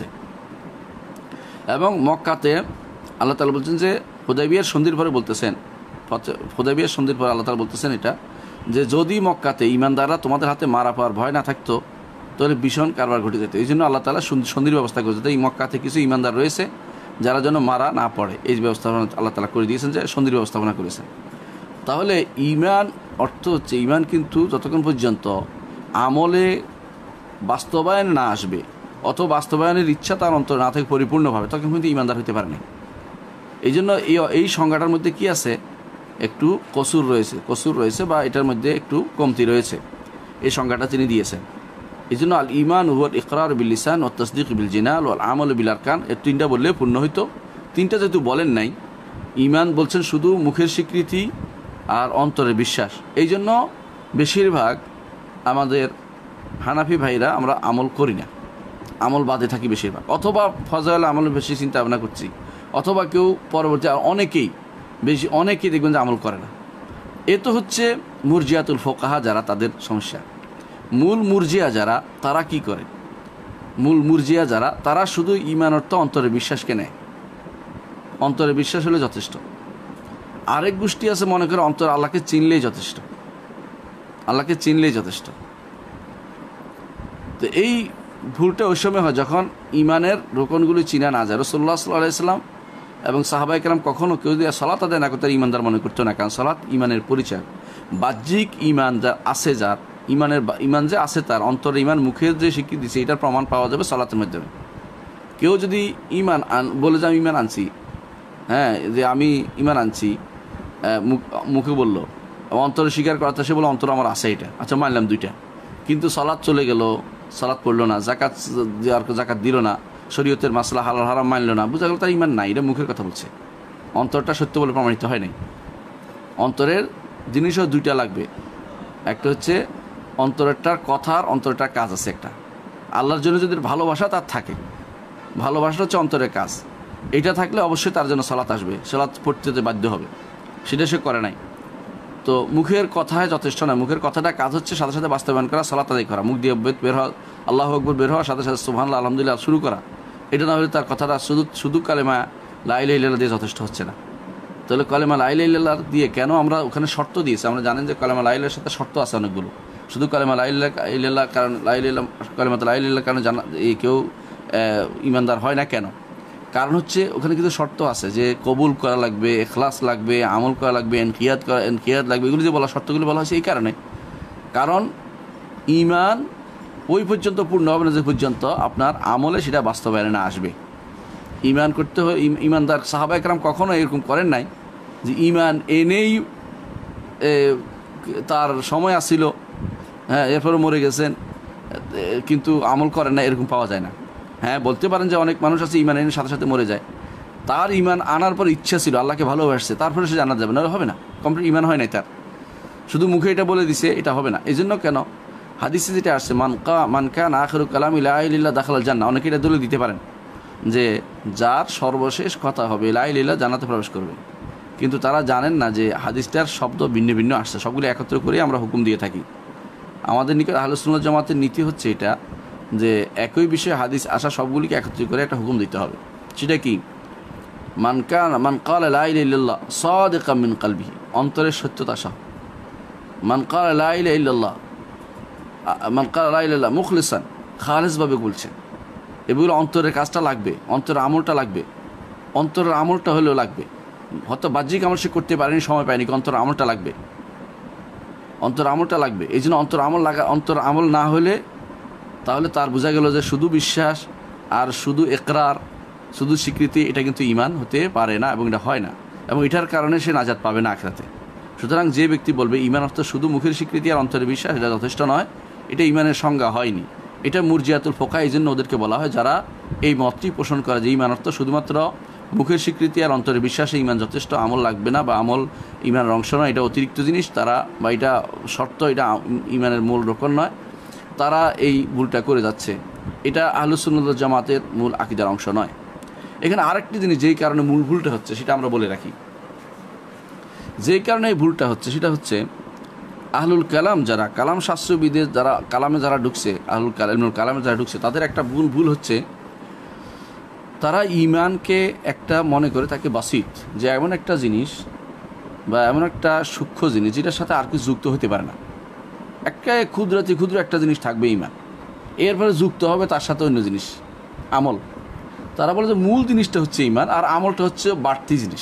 এবং মক্কাতে আল্লাহ তাআলা বলছেন যে হুদায়বিয়ার সন্ধির পরে বলতেছেন, হুদায়বিয়ার সন্ধির পরে আল্লাহ তাআলা বলতেছেন এটা, যে যদি মক্কাতে ঈমানদাররা তোমাদের হাতে মারা পাওয়ার ভয় না থাকতো তাহলে ভীষণ কারবার ঘটে যেত। এই জন্য আল্লাহ তাআলা সন্ধির ব্যবস্থা করেছে, এই মক্কাতে কিছু ঈমানদার রয়েছে যারা যেন মারা না পড়ে, এই ব্যবস্থাপনা আল্লাহ তাআলা করে দিয়েছেন, যে সন্ধির ব্যবস্থাপনা করেছেন। তাহলে ঈমান অর্থ হচ্ছে, ঈমান কিন্তু যতক্ষণ পর্যন্ত আমলে বাস্তবায়ন না আসবে, অত বাস্তবায়নের ইচ্ছা তার অন্তর না থাকে পরিপূর্ণভাবে, তখন কিন্তু ঈমানদার হতে পারে না। এই জন্য এই সংজ্ঞাটার মধ্যে কি আছে, একটু কসুর রয়েছে বা এটার মধ্যে একটু কমতি রয়েছে, এই সংজ্ঞাটা তিনি দিয়েছেন। এই জন্য আল ঈমান হুয়াল ইকরার বিল লিসান ওয়াত তাসদীক বিল জিনান ওয়াল আমাল বিল আরকান, এর 3টা বললে পূর্ণ হইতো। 3টা যেহেতু বলেন নাই, ঈমান বলছেন শুধু মুখের স্বীকৃতি আর অন্তরের বিশ্বাস। এই জন্য বেশিরভাগ আমাদের হানাফি ভাইরা আমরা আমল করি না, আমল বাদে থাকি বেশিরভাগ, অথবা ফজল আমল বেশি চিন্তা ভাবনা করছি, অথবা কেউ পরবর্তী অনেকেই দেখবেন যে আমল করে না। এ তো হচ্ছে মুরজিয়াতুল ফোকাহা যারা, তাদের সমস্যা। মূল মুরজিয়া যারা, তারা কি করে? মূল মুরজিয়া যারা, তারা শুধু ঈমান অর্থ অন্তরের বিশ্বাসকে নেয়, অন্তরের বিশ্বাস হলে যথেষ্ট। আরেক গোষ্ঠী আছে মনে করে অন্তর আল্লাহকে চিনলেই যথেষ্ট, আল্লাহকে চিনলেই যথেষ্ট। তো এই ভুলটা ওই সময় হয় যখন ঈমানের রোকনগুলি চিনা না যায়। রাসূলুল্লাহ সাল্লাল্লাহু আলাইহি ওয়াসাল্লাম এবং সাহাবায়ে কেরাম কখনো কেউ যদি সালাত আদায় না করতে ঈমানদার মনে করতো না, কারণ সালাত ঈমানের পরিচয়। বাহ্যিক ঈমান যা আছে, যার ঈমান যে আছে, তার অন্তরে ঈমান, মুখের যে স্বীকৃতি দিচ্ছে, এটার প্রমাণ পাওয়া যাবে সালাতের মাধ্যমে। কেউ যদি ঈমান বলে যে আমি ঈমান আনছি, হ্যাঁ, যে আমি ঈমান আনছি, মুখে বললো, অন্তরে স্বীকার করাতে সে বলে অন্তর আমার আছে, এটা আচ্ছা মানলাম 2টা, কিন্তু সালাত চলে গেল, সালাত পড়লো না, জাকাত দিল না, শরীয়তের মাসলা হালাল হারাম মানলো না, বোঝা গেল তার ঈমান নাই, এটা মুখের কথা বলছে, অন্তরটা সত্য বলে প্রমাণিত হয় নাই। অন্তরের জিনিসও 2টা লাগবে, একটা হচ্ছে অন্তরেরটার কথার, অন্তরেরটার কাজ আছে একটা। আল্লাহর জন্য যদি ভালোবাসা তার থাকে, ভালোবাসাটা হচ্ছে অন্তরের কাজ, এটা থাকলে অবশ্যই তার জন্য সালাত আসবে, সালাত পড়তে বাধ্য হবে, সেটা সে করে নাই। তো মুখের কথায় যথেষ্ট না, মুখের কথাটা কাজ হচ্ছে সাথে সাথে বাস্তবায়ন করা, সালাত আদায় করা, মুখ দিয়ে বের হওয়া, আল্লাহু আকবার বের হওয়ার সাথে সাথে সুবহানাল্লাহ আলহামদুলিল্লাহ শুরু করা, এটা না হলে তার কথাটা শুধু কালেমা লা ইলাহা ইল্লাল্লাহ দিয়ে যথেষ্ট হচ্ছে না। তাহলে কালেমা লা ইলাহা ইল্লাল্লাহ দিয়ে কেন আমরা ওখানে শর্ত দিয়েছি? আমরা জানেন যে কালেমা লা ইলাহার সাথে শর্ত আছে অনেকগুলো। শুধু কালেমা লা ইলাহা ইল্লাল্লাহ কারণ কালেমা লা ইলাহা ইল্লাল্লাহ কারণে কেউ ঈমানদার হয় না কেন? কারণ হচ্ছে ওখানে কিন্তু শর্ত আছে যে কবুল করা লাগবে, ইখলাস লাগবে, আমল করা লাগবে, এনকিয়াত লাগবে, এগুলো যে বলা, শর্তগুলো বলা হয়েছে এই কারণে। কারণ ঈমান ওই পর্যন্ত পূর্ণ হবে না যে পর্যন্ত আপনার আমলে সেটা বাস্তবায়নে না আসবে। ঈমান করতে হয়, ঈমানদার সাহাবায়ে কেরাম কখনো এরকম করেন নাই যে ঈমান এনেই তার সময় আসছিল, হ্যাঁ, এরপরে মরে গেছেন, কিন্তু আমল করেন না, এরকম পাওয়া যায় না। হ্যাঁ, বলতে পারেন যে অনেক মানুষ আছে ঈমান এনে সাথে সাথে মরে যায়, তার ঈমান আনার পর ইচ্ছা ছিল, আল্লাহকে ভালোবাসছে, তারপরে সে জানা যাবে না, হবে না, কমপ্লিট ঈমান হয় নাই তার, শুধু মুখে এটা বলে দিছে, এটা হবে না। এই জন্য কেন হাদিসে যেটা আসছে মান কানা আখিরু কালামি লা ইলাহা ইল্লাল্লাহ দাখালাল জান্নাহ, অনেকে এটা দলিল দিতে পারেন যে যার সর্বশেষ কথা হবে লা ইলাহা ইল্লাল্লাহ জান্নাতে প্রবেশ করবে। কিন্তু তারা জানেন না যে হাদিসটার শব্দ ভিন্ন ভিন্ন আসছে, সবগুলো একত্র করে আমরা হুকুম দিয়ে থাকি। আমাদের নিকট আহলে সুন্নাত জামাতের নীতি হচ্ছে এটা যে একই বিষয়ে হাদিস আসা সবগুলিকে একত্রিত করে একটা হুকুম দিতে হবে। সেটা কি? মান ক্বালা লা ইলাহা ইল্লাল্লাহ সাদিকাম মিন কলবিহি, অন্তরের সত্যতা সহ। মান ক্বালা লা ইলাহা ইল্লাল্লাহ মুখলিসান, খালেসভাবে বলছে। এগুলো অন্তরের কাজটা লাগবে, অন্তরের আমলটা লাগবে, অন্তরের আমলটা হলেও লাগবে। হয়তো বাহ্যিক আমল সে করতে পারেনি, সময় পায়নি, অন্তর আমলটা লাগবে, অন্তর আমলটা লাগবে। এই জন্য অন্তর আমল না হলে তাহলে তার বোঝা গেল যে শুধু বিশ্বাস আর শুধু ইকরার, শুধু স্বীকৃতি, এটা কিন্তু ঈমান হতে পারে না এবং এটা হয় না, এবং এটার কারণে সে নাজাত পাবে না আখিরাতে। সুতরাং যে ব্যক্তি বলবে ঈমান অর্থ শুধু মুখের স্বীকৃতি আর অন্তরের বিশ্বাস, এটা যথেষ্ট নয়, এটা ঈমানের সংজ্ঞা হয়নি। এটা মুরজিয়াতুল ফোকা, এই জন্য ওদেরকে বলা হয় যারা এই মতটি পোষণ করে যে ঈমান অর্থ শুধুমাত্র মুখের স্বীকৃতি আর অন্তরের বিশ্বাসে ঈমান যথেষ্ট, আমল লাগবে না, বা আমল ঈমানের অংশ নয়, এটা অতিরিক্ত জিনিস, তারা বা এটা শর্ত, এটা ঈমানের মূল রোকন নয়, তারা এই ভুলটা করে যাচ্ছে। এটা আহলুস সুন্নাত ওয়াল জামাতের মূল আকীদার অংশ নয়। এখানে আরেকটি জিনিস যেই কারণে মূল ভুলটা হচ্ছে সেটা আমরা বলে রাখি। যেই কারণে এই ভুলটা হচ্ছে সেটা হচ্ছে আহলুল কালাম, যারা কালাম শাস্ত্রবিদের, যারা কালামে যারা ঢুকছে, আহলুল কালামে যারা ঢুকছে, তাদের একটা ভুল হচ্ছে তারা ঈমানকে একটা মনে করে তাকে বাসিত, যে এমন একটা জিনিস বা এমন একটা সূক্ষ্ম জিনিস যেটার সাথে আর কিছু যুক্ত হতে পারে না। একটা ক্ষুদ্র একটা জিনিস থাকবে ঈমান, এরপরে যুক্ত হবে তার সাথে অন্য জিনিস, আমল। তারা বলে যে মূল জিনিসটা হচ্ছে ঈমান আর আমলটা হচ্ছে বাড়তি জিনিস।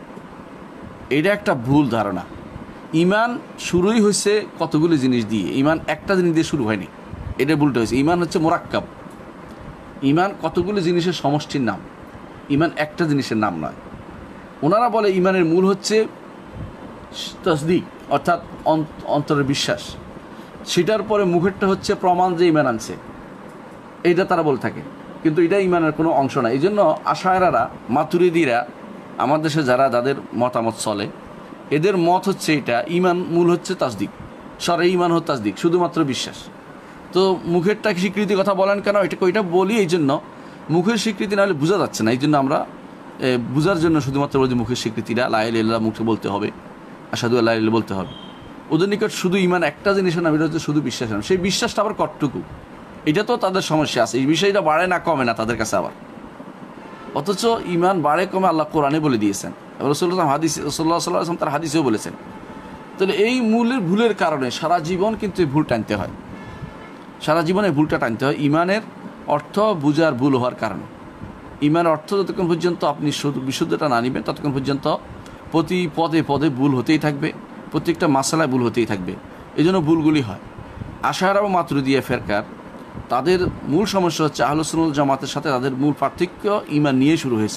এটা একটা ভুল ধারণা। ঈমান শুরুই হয়েছে কতগুলি জিনিস দিয়ে, ঈমান একটা জিনিস দিয়ে শুরু হয়নি, এটা ভুলটা হয়েছে। ঈমান হচ্ছে মোরাক্কাব, ঈমান কতগুলি জিনিসের সমষ্টির নাম, ঈমান একটা জিনিসের নাম নয়। ওনারা বলে ঈমানের মূল হচ্ছে তাসদিক, অর্থাৎ অন্তরের বিশ্বাস, সেটার পরে মুখেরটা হচ্ছে প্রমাণ যে ঈমান আনছে, এইটা তারা বলে থাকে। কিন্তু এটা ঈমানের কোনো অংশ না। এই জন্য আশায়রারা, মাতুরিদিরা, আমাদের দেশে যাদের মতামত চলে, এদের মত হচ্ছে এটা, ঈমান মূল হচ্ছে তাসদিক, সরে ঈমান হচ্ছে তাসদিক, শুধুমাত্র বিশ্বাস। তো মুখেরটা স্বীকৃতির কথা বলেন কেন? ওইটা বলি এই জন্য, মুখের স্বীকৃতি না হলে বোঝা যাচ্ছে না, এই জন্য আমরা বোঝার জন্য শুধুমাত্র বলি মুখের স্বীকৃতিটা লা ইলাহা ইল্লাল্লাহ মুখে বলতে হবে, আশহাদু আল্লা ইলাহা ইল্লাল্লাহ বলতে হবে। ওদের নিকট শুধু ঈমান একটা জিনিসের নাম, এটা হচ্ছে শুধু বিশ্বাস নাম। সেই বিশ্বাসটা আবার কতটুকু, এটা তো তাদের সমস্যা আছে। এই বিষয়টা বাড়ে না কমে না তাদের কাছে আবার, অথচ ঈমান বাড়ে কমে আল্লাহ কোরআনে বলে দিয়েছেন, রাসূলুল্লাহ সাল্লাল্লাহু আলাইহি ওয়াসাল্লাম তার হাদিসেও বলেছেন। তাহলে এই ভুলের কারণে সারা জীবন কিন্তু এই ভুল টানতে হয়, সারা জীবনে ভুলটা টানতে হয় ঈমানের অর্থ বুঝার ভুল হওয়ার কারণে। ঈমানের অর্থ যতক্ষণ পর্যন্ত আপনি বিশুদ্ধতা না নিবেন ততক্ষণ পর্যন্ত প্রতি পদে পদে ভুল হতেই থাকবে, প্রত্যেকটা মাসালায় ভুল হতেই থাকবে। এই জন্য ভুলগুলি হয়। আশায়রা ও মাতুরিদিয়া ফেরকার, তাদের মূল সমস্যা হচ্ছে আহলুস সুন্নাত ওয়াল জামাতের সাথে তাদের মূল পার্থক্য ঈমান নিয়ে শুরু হয়েছে।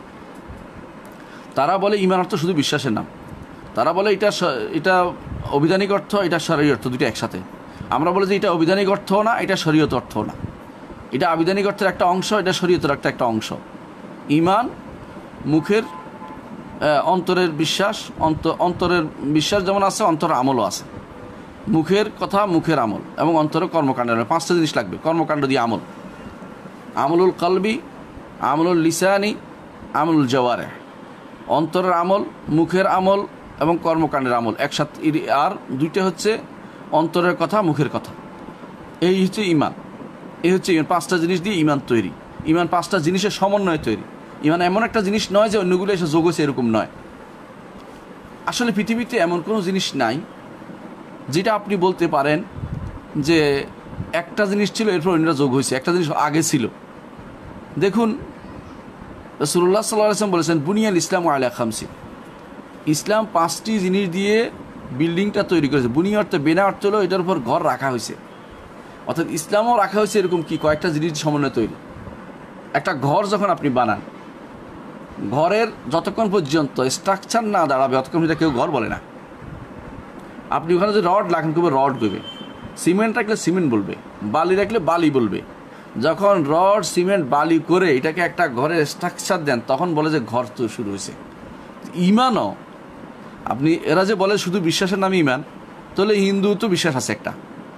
তারা বলে ঈমান অর্থ শুধু বিশ্বাসের নাম। তারা বলে এটা অবিধানিক অর্থ, এটা শরঈ অর্থ, দুটো একসাথে। আমরা বলি যে এটা অবিধানিক অর্থও না, এটা শরীয়ত অর্থও না। এটা আবিধানিক অর্থের একটা অংশ, এটা শরীয়তের একটা অংশ। ঈমান মুখের অন্তরের বিশ্বাস, অন্তরের বিশ্বাস যেমন আছে, অন্তরের আমলও আছে। মুখের কথা, মুখের আমল, এবং অন্তরের কর্মকাণ্ড, পাঁচটা জিনিস লাগবে কর্মকাণ্ড দিয়ে আমল। আমলুল কলবি, আমলুল লিসানি, আমলুল জাওয়ারিহ। অন্তরের আমল, মুখের আমল এবং কর্মকাণ্ডের আমল একসাথে। আর দুইটা হচ্ছে অন্তরের কথা, মুখের কথা। এই হচ্ছে ঈমান। এই হচ্ছে ঈমান। পাঁচটা জিনিস দিয়ে ঈমান তৈরি। ঈমান পাঁচটা জিনিসের সমন্বয়ে তৈরি। ঈমান এমন একটা জিনিস নয় যে অন্যগুলো এসে যোগ হয়েছে, এরকম নয়। আসলে পৃথিবীতে এমন কোনো জিনিস নাই যেটা আপনি বলতে পারেন যে একটা জিনিস ছিল এরপর অন্যরা যোগ হয়েছে, একটা জিনিস আগে ছিল। দেখুন, রাসূলুল্লাহ সাল্লাল্লাহু আলাইহি ওয়াসাল্লাম বলেছেন বুনিয়াল ইসলামু আলা খামসিন, ইসলাম পাঁচটি জিনিস দিয়ে বিল্ডিংটা তৈরি করেছে। বুনিয়া অর্থ, বেনা অর্থ হলো এটার উপর ঘর রাখা হয়েছে, অর্থাৎ ইসলামও রাখা হয়েছে এরকম কি কয়েকটা জিনিস সমন্বয়ে তৈরি। একটা ঘর যখন আপনি বানান, ঘরের যতক্ষণ পর্যন্ত স্ট্রাকচার না দাঁড়াবে ততক্ষণ পর্যন্ত কেউ ঘর বলে না। আপনি ওখানে যদি রড রাখেন, কেউ রড করবে, সিমেন্ট রাখলে সিমেন্ট বলবে, বালি রাখলে বালি বলবে। যখন রড সিমেন্ট বালি করে এটাকে একটা ঘরের স্ট্রাকচার দেন, তখন বলে যে ঘর তো শুরু হয়েছে। ঈমানও আপনি, এরা যে বলে শুধু বিশ্বাসের নামে ঈমান, তাহলে হিন্দু তো বিশ্বাস আছে একটা,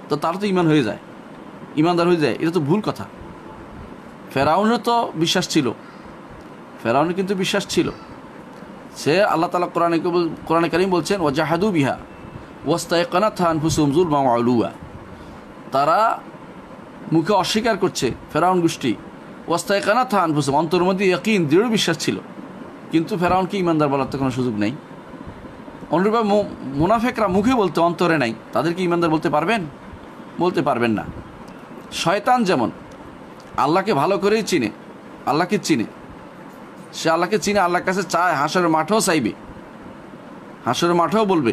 তো তার তো ইমান হয়ে যায়, ইমানদার হয়ে যায়। এটা তো ভুল কথা। ফেরাউনের তো বিশ্বাস ছিল, ফেরাউনের কিন্তু বিশ্বাস ছিল। সে আল্লাহ তাআলা কোরআনে কারীম বলছেন ওয়াজাহাদু বিহা ওয়াস্তায়কানাতহা আনফুসুহুম যুলমান ওয়া উলুওয়া। তারা মুখে অস্বীকার করছে, ফেরাউন গোষ্ঠী। ওয়াস্তায়কানাতহা আনফুসুহুম, অন্তরের মধ্যে ইয়াকিন দৃঢ় বিশ্বাস ছিল, কিন্তু ফেরাউনকে ইমানদার বলার তো কোনো সুযোগ নেই। অনুরূপে মুনাফেকরা মুখে বলতে অন্তরে নাই, তাদেরকে ইমানদার বলতে পারবেন? বলতে পারবেন না। শয়তান যেমন আল্লাহকে ভালো করেই চিনে, আল্লাহকে চিনে, সে আল্লাহকে চিনে, আল্লাহর কাছে চায়, হাসরের মাঠেও চাইবে, হাসরের মাঠেও বলবে।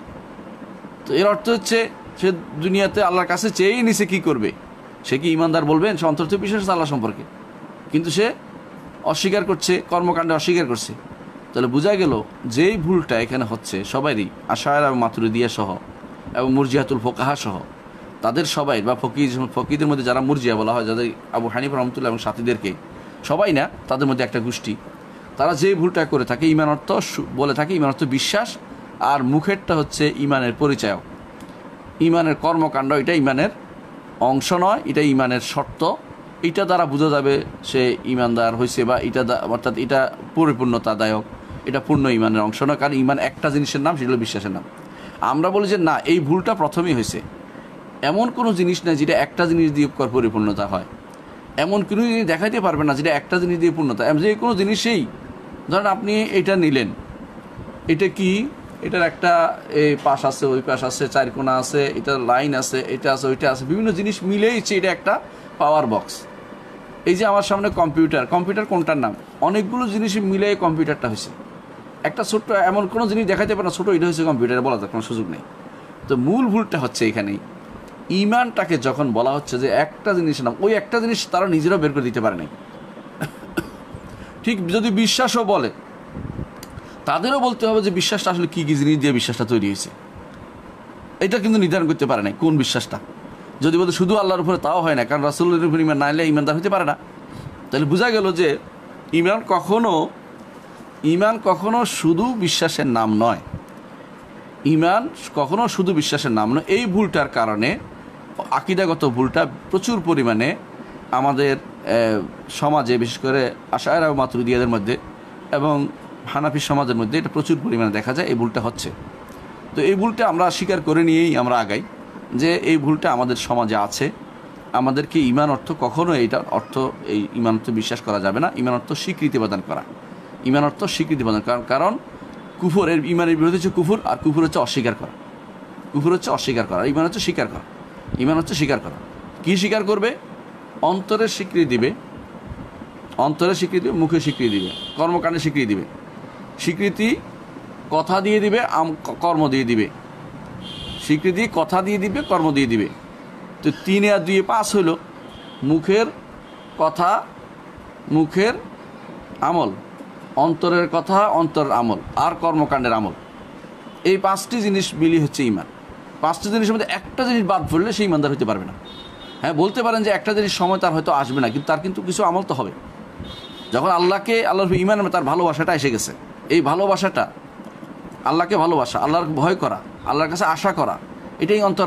তো এর অর্থ হচ্ছে সে দুনিয়াতে আল্লাহর কাছে চেয়েই নিছে, কী করবে? সে কি ইমানদার বলবেন? সে অন্তর থেকে বিশ্বাস আল্লাহ সম্পর্কে, কিন্তু সে অস্বীকার করছে, কর্মকাণ্ডে অস্বীকার করছে। তাহলে বোঝা গেল যেই ভুলটা এখানে হচ্ছে সবারই, আশায়রা এবং মাতুরিদিয়া সহ এবং মুরজিয়াতুল ফোকাহা সহ, তাদের সবাই বা ফকিদের মধ্যে যারা মুরজিয়া বলা হয়, যাদের আবু হানিফা রহমতুল্লাহ এবং সাথীদেরকে, সবাই না, তাদের মধ্যে একটা গোষ্ঠী, তারা যে ভুলটা করে থাকে, ইমান অর্থ বলে থাকে, ইমান অর্থ বিশ্বাস, আর মুখেরটা হচ্ছে ইমানের পরিচয়ক, ইমানের কর্মকাণ্ড। এটা ইমানের অংশ নয়, এটা ইমানের শর্ত। এটা দ্বারা বোঝা যাবে সে ইমানদার হয়েছে, বা এটা অর্থাৎ এটা পরিপূর্ণতাদায়ক, এটা পূর্ণ ইমানের অংশ নয়। কারণ ইমান একটা জিনিসের নাম, সেটা হলো বিশ্বাসের নাম। আমরা বলি যে না, এই ভুলটা প্রথমেই হয়েছে। এমন কোনো জিনিস নেই যেটা একটা জিনিস দিয়ে পরিপূর্ণতা হয়, এমন কোনো জিনিস দেখাইতে পারবে না যেটা একটা জিনিস দিয়ে পূর্ণতা। যে কোনো জিনিসেই ধরেন আপনি এটা নিলেন, এটা কি, এটার একটা এই পাশ আছে, ওই পাশ আছে, চারকোনা আছে, এটা লাইন আছে, এটা আছে, ওইটা আছে, বিভিন্ন জিনিস মিলেইছে, এটা একটা পাওয়ার বক্স। এই যে আমার সামনে কম্পিউটার, কম্পিউটার কোনটার নাম? অনেকগুলো জিনিস মিলে কম্পিউটারটা হয়েছে। একটা ছোট্ট এমন কোনো জিনিস দেখাইতে পারে না ছোটো এটা হয়েছে কম্পিউটার, বলা যায় কোনো সুযোগ নেই। তো মূল ভুলটা হচ্ছে এখানেই, ইমানটাকে যখন বলা হচ্ছে যে একটা জিনিসের নাম, ওই একটা জিনিস তারা নিজেরাও বের করে দিতে পারে নাই। ঠিক যদি বিশ্বাসও বলে, তাদেরও বলতে হবে যে বিশ্বাসটা আসলে কী কী জিনিস দিয়ে বিশ্বাসটা তৈরি হয়েছে, এটা কিন্তু নির্ধারণ করতে পারে নাই কোন বিশ্বাসটা। যদি বলতে শুধু আল্লাহর উপরে, তাও হয় না, কারণ রাসূলের উপর ইমান না এলে ইমানদার হতে পারে না। তাহলে বোঝা গেল যে ইমান কখনো শুধু বিশ্বাসের নাম নয়, ইমান কখনো শুধু বিশ্বাসের নাম নয়। এই ভুলটার কারণে, আকীদাগত ভুলটা প্রচুর পরিমাণে আমাদের সমাজে, বিশেষ করে আশায়রা ও মাতুরিদিয়াদের মধ্যে এবং হানাফি সমাজের মধ্যে এটা প্রচুর পরিমাণে দেখা যায়। এই ভুলটা হচ্ছে। তো এই ভুলটা আমরা স্বীকার করে নিয়েই আমরা আগাই যে এই ভুলটা আমাদের সমাজে আছে। আমাদেরকে ইমান অর্থ কখনো এইটা অর্থ, এই ইমান অর্থ বিশ্বাস করা যাবে না। ইমান অর্থ স্বীকৃতি প্রদান করা, ইমান অর্থ স্বীকৃতি প্রদান করা। কারণ কুফরের, ইমানের বিরোধী হচ্ছে কুফর, আর কুফর হচ্ছে অস্বীকার করা। কুফর হচ্ছে অস্বীকার করা, ইমান হচ্ছে স্বীকার করা। ইমান হচ্ছে স্বীকার করা। কী স্বীকার করবে? অন্তরের স্বীকৃতি দিবে, অন্তরের স্বীকৃতি দিবে, মুখে স্বীকৃতি দিবে, কর্মকাণ্ডে স্বীকৃতি দিবে। স্বীকৃতি কথা দিয়ে দিবে, কর্ম দিয়ে দিবে। স্বীকৃতি কথা দিয়ে দিবে, কর্ম দিয়ে দিবে। তো 3 আর 2 5 হইল। মুখের কথা, মুখের আমল, অন্তরের কথা, অন্তরের আমল, আর কর্মকাণ্ডের আমল। এই 5টি জিনিস মিলিয়ে হচ্ছে ইমান। 5টি জিনিসের মধ্যে একটা জিনিস বাদ পড়লে সে ইমানদার হতে পারবে না। হ্যাঁ, বলতে পারেন যে একটা জিনিস সময় তার হয়তো আসবে না, কিন্তু তার কিন্তু কিছু আমল তো হবে। যখন আল্লাহর ইমান, তার ভালোবাসাটা এসে গেছে, এই ভালোবাসাটা, আল্লাহকে ভালোবাসা, আল্লাহর ভয় করা, আল্লাহর কাছে আশা করা, এটাই অন্তর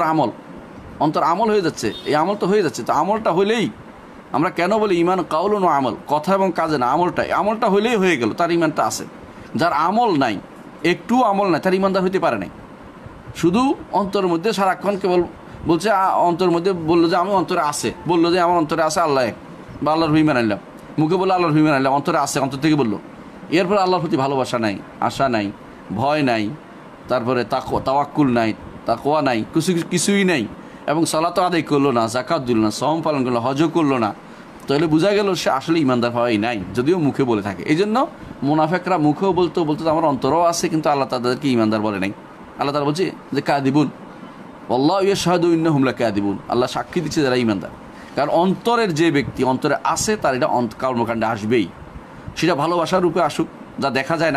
আমল হয়ে যাচ্ছে। এই আমল তো হয়ে যাচ্ছে। তো আমলটা হইলেই, আমরা কেন বলি ইমান কাউলুন ও আমল, কথা এবং কাজে না, আমলটা হইলেই হয়ে গেল, তার ইমানটা আছে। যার আমল নাই, একটু আমল নাই, তার ইমানদার হইতে পারে নাই। শুধু অন্তরের মধ্যে সারাক্ষণ কেবল বলছে, অন্তরের মধ্যে বললো যে আমি অন্তরে আছে, বললো যে আমার অন্তরে আছে আল্লাহ এক, বা আল্লাহর ইমান আনলাম, মুখে বললো আল্লাহর ইমান আনলাম, অন্তরে আছে, অন্তর থেকে বললো। এরপর আল্লাহর প্রতি ভালোবাসা নাই, আশা নাই, ভয় নাই, তারপরে তাওয়াক্কুল নাই, তাকওয়া নাই, কিছুই নাই, এবং সালাত আদায় করলো না, যাকাত দিল না, সওম পালন করলো, হজও করলো না। তাহলে বোঝা গেল সে আসলে ইমানদার হওয়াই নাই, যদিও মুখে বলে থাকে। এই জন্য মুনাফেকরা মুখেও বলতো আমার অন্তরও আছে, কিন্তু আল্লাহ তাদেরকে ইমানদার বলে নাই। আল্লাহ তাআলা বলছে যে কাদিবুন, আল্লাহ ইয়াশহাদু ইন্নাহুম লাকাদিবুন, আল্লাহ সাক্ষী দিচ্ছে যারা ইমানদার। কারণ অন্তরের যে ব্যক্তি অন্তরে আছে, তার এটা কর্মকাণ্ডে আসবেই। সেটা ভালোবাসার রূপে আসুক, যা দেখা যায় না,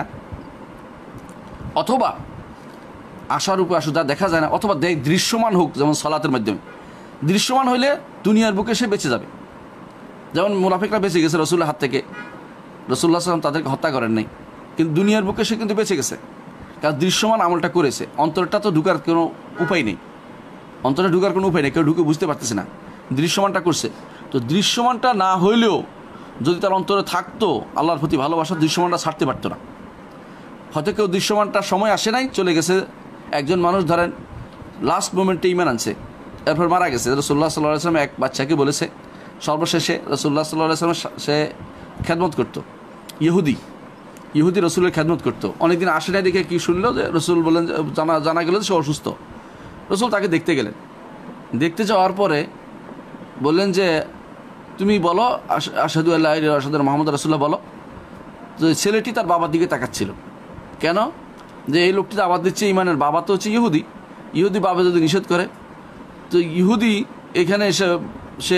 অথবা আশার রূপে আসুক, যা দেখা যায় না, অথবা দৃশ্যমান হোক, যেমন সালাতের মাধ্যমে। দৃশ্যমান হইলে দুনিয়ার বুকে সে বেঁচে যাবে। যেমন মুনাফিকরা বেঁচে গেছে রাসূলের হাত থেকে, রাসূলুল্লাহ সাল্লাল্লাহু আলাইহি ওয়াসাল্লাম তাদেরকে হত্যা করেন নাই, কিন্তু দুনিয়ার বুকে সে কিন্তু বেঁচে গেছে, কারণ দৃশ্যমান আমলটা করেছে। অন্তরটা তো ঢুকার কোনো উপায় নেই, অন্তরে ঢুকার কোনো উপায় নেই, কেউ ঢুকে বুঝতে পারতেছে না, দৃশ্যমানটা করছে। তো দৃশ্যমানটা না হইলেও যদি তার অন্তরে থাকতো আল্লাহর প্রতি ভালোবাসা, দৃশ্যমানটা ছাড়তে পারতো না। হয়তো কেউ দৃশ্যমানটার সময় আসে নাই, চলে গেছে। একজন মানুষ ধরেন লাস্ট মোমেন্টে ঈমান আনছে, এরপর মারা গেছে। রাসূলুল্লাহ সাল্লাল্লাহু আলাইহি ওয়াসাল্লাম এক বাচ্চাকে বলেছে, সর্বশেষে রাসূলুল্লাহ সাল্লাল্লাহু আলাইহি ওয়াসাল্লাম সে খেদমত করতো, ইহুদি রসুলের খেদমত করতো। অনেকদিন আসে নাই দেখে কি শুনলো যে রসুল বললেন, জানা গেল যে সে অসুস্থ। রসুল তাকে দেখতে গেলেন, দেখতে যাওয়ার পরে বললেন যে তুমি বলো আশহাদু আল্লা ইলাহা ইল্লাল্লাহ আশহাদু আন্না মুহাম্মাদুর রাসূলুল্লাহ বলো। তো ছেলেটি তার বাবার দিকে তাকাচ্ছিল। কেন? যে এই লোকটি আবাদ দিচ্ছে ইমানের, বাবা তো হচ্ছে ইহুদি বাবা যদি নিষেধ করে, তো ইহুদি এখানে এসে সে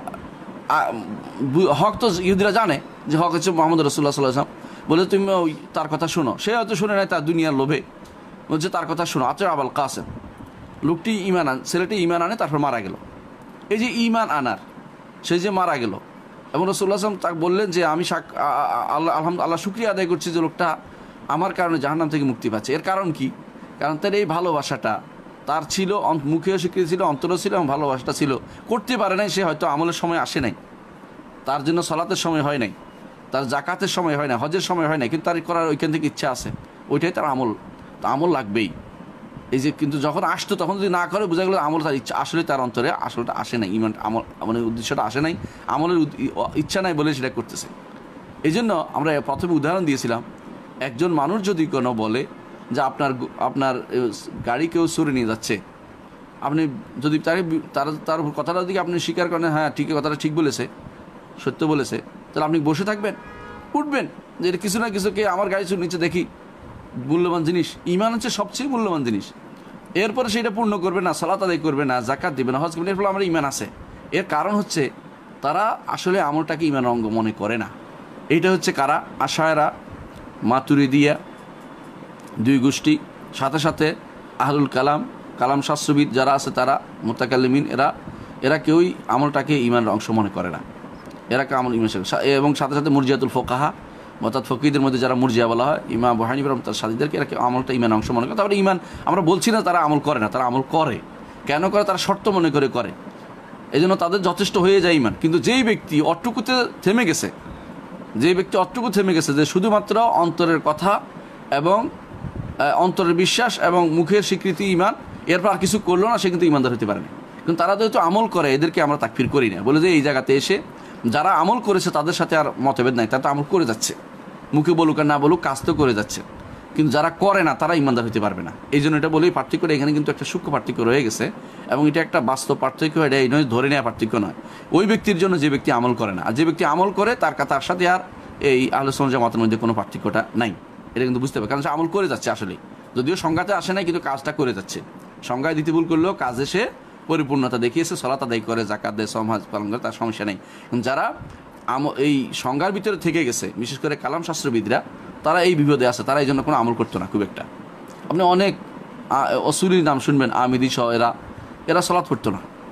হক তো ইহুদিরা জানে যে হক হচ্ছে মুহাম্মদ রাসূলুল্লাহ সাল্লাল্লাহু আলাইহি ওয়াসাল্লাম, বলে তুমি তার কথা শোনো। সে হয়তো শুনে নাই, তার দুনিয়ার লোভে বলছে তার কথা শোনো। আচ্ছা আবাল কাসেম, লোকটি ছেলেটি ঈমান আনে, তারপর মারা গেল। এই যে ঈমান আনার, সে যে মারা গেল, এবং রাসূলুল্লাহ সাল্লাল্লাহু আলাইহি ওয়াসাল্লাম তাকে বললেন যে আমি আল্লাহ শুকরিয়া আদায় করছি যে লোকটা আমার কারণে জাহান্নাম থেকে মুক্তি পাচ্ছে। এর কারণ কি? কারণ তার এই ভালোবাসাটা তার ছিল, মুখেও স্বীকৃতি ছিল, অন্তরও ছিল, এবং ভালোবাসাটা ছিল। করতে পারে নাই, সে হয়তো আমলের সময় আসে নাই, তার জন্য সালাতের সময় হয় নাই, তার জাকাতের সময় হয় না, হজের সময় হয় না, কিন্তু তার করার ওইখান থেকে ইচ্ছা আছে, ওইটাই তার আমল। তা আমল লাগবেই। এই যে কিন্তু যখন আসতো তখন যদি না করে, বোঝা গেল আমল তার ইচ্ছা, আসলে তার অন্তরে আসলটা আসে নাই, ইমান আমল মানে উদ্দেশ্যটা আসে নাই, আমলের ইচ্ছা নাই বলে সেটা করতেছে। এই জন্য আমরা প্রথমে উদাহরণ দিয়েছিলাম, একজন মানুষ যদি কোনো বলে যে আপনার গাড়ি কেউ চুরি নিয়ে যাচ্ছে, আপনি যদি তার কথাটা দিকে আপনি স্বীকার করেন, হ্যাঁ ঠিক, কথাটা ঠিক বলেছে, সত্য বলেছে, তাহলে আপনি বসে থাকবেন? উঠবেন যে এটা কিছু না কিছুকে আমার গাড়ি চুরি নিচে দেখি, মূল্যবান জিনিস। ঈমান হচ্ছে সবচেয়ে মূল্যবান জিনিস। এরপরে সেটা পূর্ণ করবে না, সালাত আদায় করবে না, জাকাত দিবে না, হজ করবে না, এর ফলে আমার ঈমান আছে। এর কারণ হচ্ছে তারা আসলে আমলটাকে ঈমানের অঙ্গ মনে করে না। এইটা হচ্ছে কারা? আশায়রা, মাতুরিদিয়া, দুই গোষ্ঠী, সাথে সাথে আহলুল কালাম শাস্ত্রবিদ যারা আছে, তারা মুতাকাল্লিমিন, এরা কেউই আমলটাকে ঈমানের অংশ মনে করে না। এরাকে আমল ঈমান, এবং সাথে সাথে মুরজিয়াতুল ফোকাহা, অর্থাৎ ফকিদের মধ্যে যারা মুরজিয়া বলা হয়, ইমাম আবু হানিফা তার সাথীদেরকে, এরা আমলটা ঈমানের অংশ মনে করে। তারপরে ঈমান, আমরা বলছি না তারা আমল করে না, তারা আমল করে। কেন করে? তারা শর্ত মনে করে। এই জন্য তাদের যথেষ্ট হয়ে যায় ঈমান। কিন্তু যেই ব্যক্তি অট্টুকুতে থেমে গেছে, যে শুধুমাত্র অন্তরের কথা এবং অন্তরের বিশ্বাস এবং মুখের স্বীকৃতি ঈমান, এরপর আর কিছু করলো না, সে কিন্তু ঈমানদার হতে পারে না। কিন্তু তারা যেহেতু আমল করে, এদেরকে আমরা তাকফির করি না, বলে যে এই জায়গাতে এসে যারা আমল করেছে তাদের সাথে আর মতভেদ নাই, তারা তো আমল করে যাচ্ছে, মুখে বলুক আর না বলুক, কাজ তো করে যাচ্ছে। কিন্তু যারা করে না তারা ঈমানদার হতে পারবে না। এই জন্য এটা বলেই পার্থক্যটা এখানে কিন্তু একটা সূক্ষ্ম পার্থক্য রয়ে গেছে, এবং এটা একটা বাস্তব পার্থক্য। এটা এই নয় ধরে নেওয়া পার্থক্য নয়, ওই ব্যক্তির জন্য যে ব্যক্তি আমল করে না। আর যে ব্যক্তি আমল করে তার সাথে আর এই আহলে সুন্নাত জামাতের মধ্যে কোনো পার্থক্যটা নাই, এটা কিন্তু বুঝতে হবে। কারণ সে আমল করে যাচ্ছে, আসলে যদিও সংজ্ঞাতে আসে নাই, কিন্তু কাজটা করে যাচ্ছে। সংজ্ঞায় দিতে ভুল করলেও কাজে সে পরিপূর্ণতা দেখিয়েছে, সালাত আদায় করে, জাকাত দেয়, সমাজ পালন করে, তার সমস্যা নেই। যারা এই সংজ্ঞার ভিতরে থেকে গেছে, বিশেষ করে কালাম শাস্ত্রবিদরা, তারা এই বিপদে আছে। তারা এই জন্য কোনো আমল করতো না খুব একটা। আপনি অনেক অসুলির নাম শুনবেন, আমিদি সহ, এরা সালাত পড়তো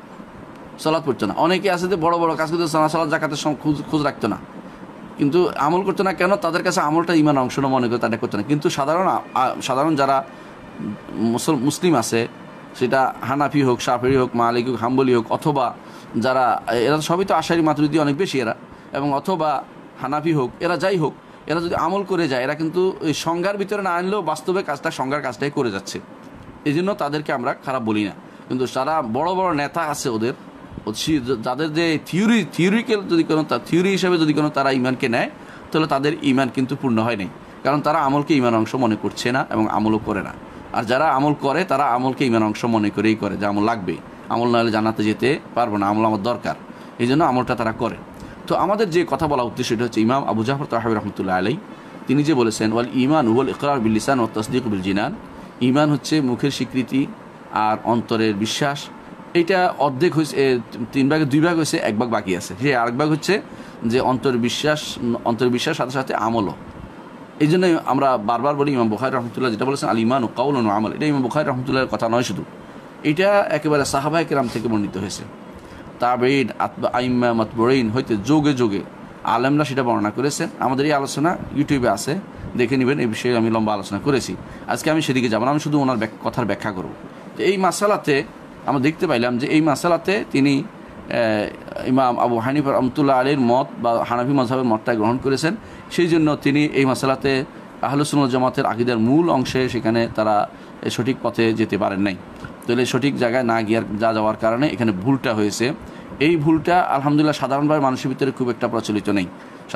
না। অনেকে আছে যে বড় বড় কাজ করতে, সালাত জাকাতের খোঁজ রাখতো না, কিন্তু আমল করতো না। কেন? তাদের কাছে আমলটা ঈমানের অংশ না মনে করে তারা করতো না। কিন্তু সাধারণ যারা মুসলিম আছে, সেটা হানাফি হোক, শাফিঈ হোক, মালিকি হোক, হাম্বলি হোক, অথবা যারা এরা সবই তো আশারি মাতুরিদি অনেক বেশি এরা, এবং অথবা হানাফি হোক, এরা যাই হোক, এরা যদি আমল করে যায়, এরা কিন্তু এই সংজ্ঞার ভিতরে না আনলেও বাস্তবে সংজ্ঞার কাজটাই করে যাচ্ছে। এই জন্য তাদেরকে আমরা খারাপ বলি না। কিন্তু যারা বড় বড় নেতা আছে ওদের, যাদের যে থিওরিক্যাল যদি কোনো থিওরি হিসাবে যদি কোনো তারা ঈমানকে নেয়, তাহলে তাদের ঈমান কিন্তু পূর্ণ হয় নাই। কারণ তারা আমলকে ঈমানের অংশ মনে করছে না এবং আমলও করে না। আর যারা আমল করে, তারা আমলকে ঈমানের অংশ মনে করেই করে, যে আমল লাগবে, আমল না হলে জান্নাতে যেতে পারবো না, আমল আমার দরকার, এই জন্য আমলটা তারা করে। তো আমাদের যে কথা বলা উদ্দেশ্য, সেটা হচ্ছে ইমাম আবু জাফর তাহাবী রহমতুল্লাহ আলাইহি তিনি যে বলেছেন, ওয়াল ঈমান ওয়াল ইকরার বিল লিসান ওয়াত তাসদীক বিল জিনান, ঈমান হচ্ছে মুখের স্বীকৃতি আর অন্তরের বিশ্বাস। এইটা অর্ধেক হয়েছে, 3 ভাগে 2 ভাগ হয়েছে, 1 ভাগ বাকি আছে। সেই আরেক ভাগ হচ্ছে যে অন্তরের বিশ্বাস সাথে সাথে আমলও। এই জন্যই আমরা বারবার বলি, ইমাম বুখারী রহমতুল্লাহ যেটা বলেছেন, আল ঈমানু কাউলুন ওয়া আমাল, এটা ইমাম বুখারী রহমতুল্লাহর কথা নয় শুধু, এটা একেবারে সাহাবায়ে কেরাম থেকে বর্ণিত হয়েছে। তাবেঈন, আইম্মা মাতবুঈন হইতে যোগে যোগে আলেমরা সেটা বর্ণনা করেছেন। আমাদের এই আলোচনা ইউটিউবে আছে, দেখে নেবেন। এই বিষয়ে আমি লম্বা আলোচনা করেছি। আজকে আমি সেদিকে যাব না, আমি শুধু ওনার কথার ব্যাখ্যা করব। তো এই মাসালাতে আমরা দেখতে পাইলাম যে এই মাসালাতে তিনি ইমাম আবু হানিফা রহমতুল্লাহ আলীর মত বা হানাফি মাযহাবের মতটা গ্রহণ করেছেন। সেই জন্য তিনি এই মাসালাতে আহলুস সুন্নাহ জামাতের আকীদার মূল অংশে সেখানে তারা সঠিক পথে যেতে পারেন নাই। তাহলে সঠিক জায়গায় না গিয়ে যাওয়ার কারণে এখানে ভুলটা হয়েছে। এই ভুলটা আলহামদুলিল্লাহ সাধারণভাবে মানুষের ভিতরে খুব একটা প্রচলিত নেই,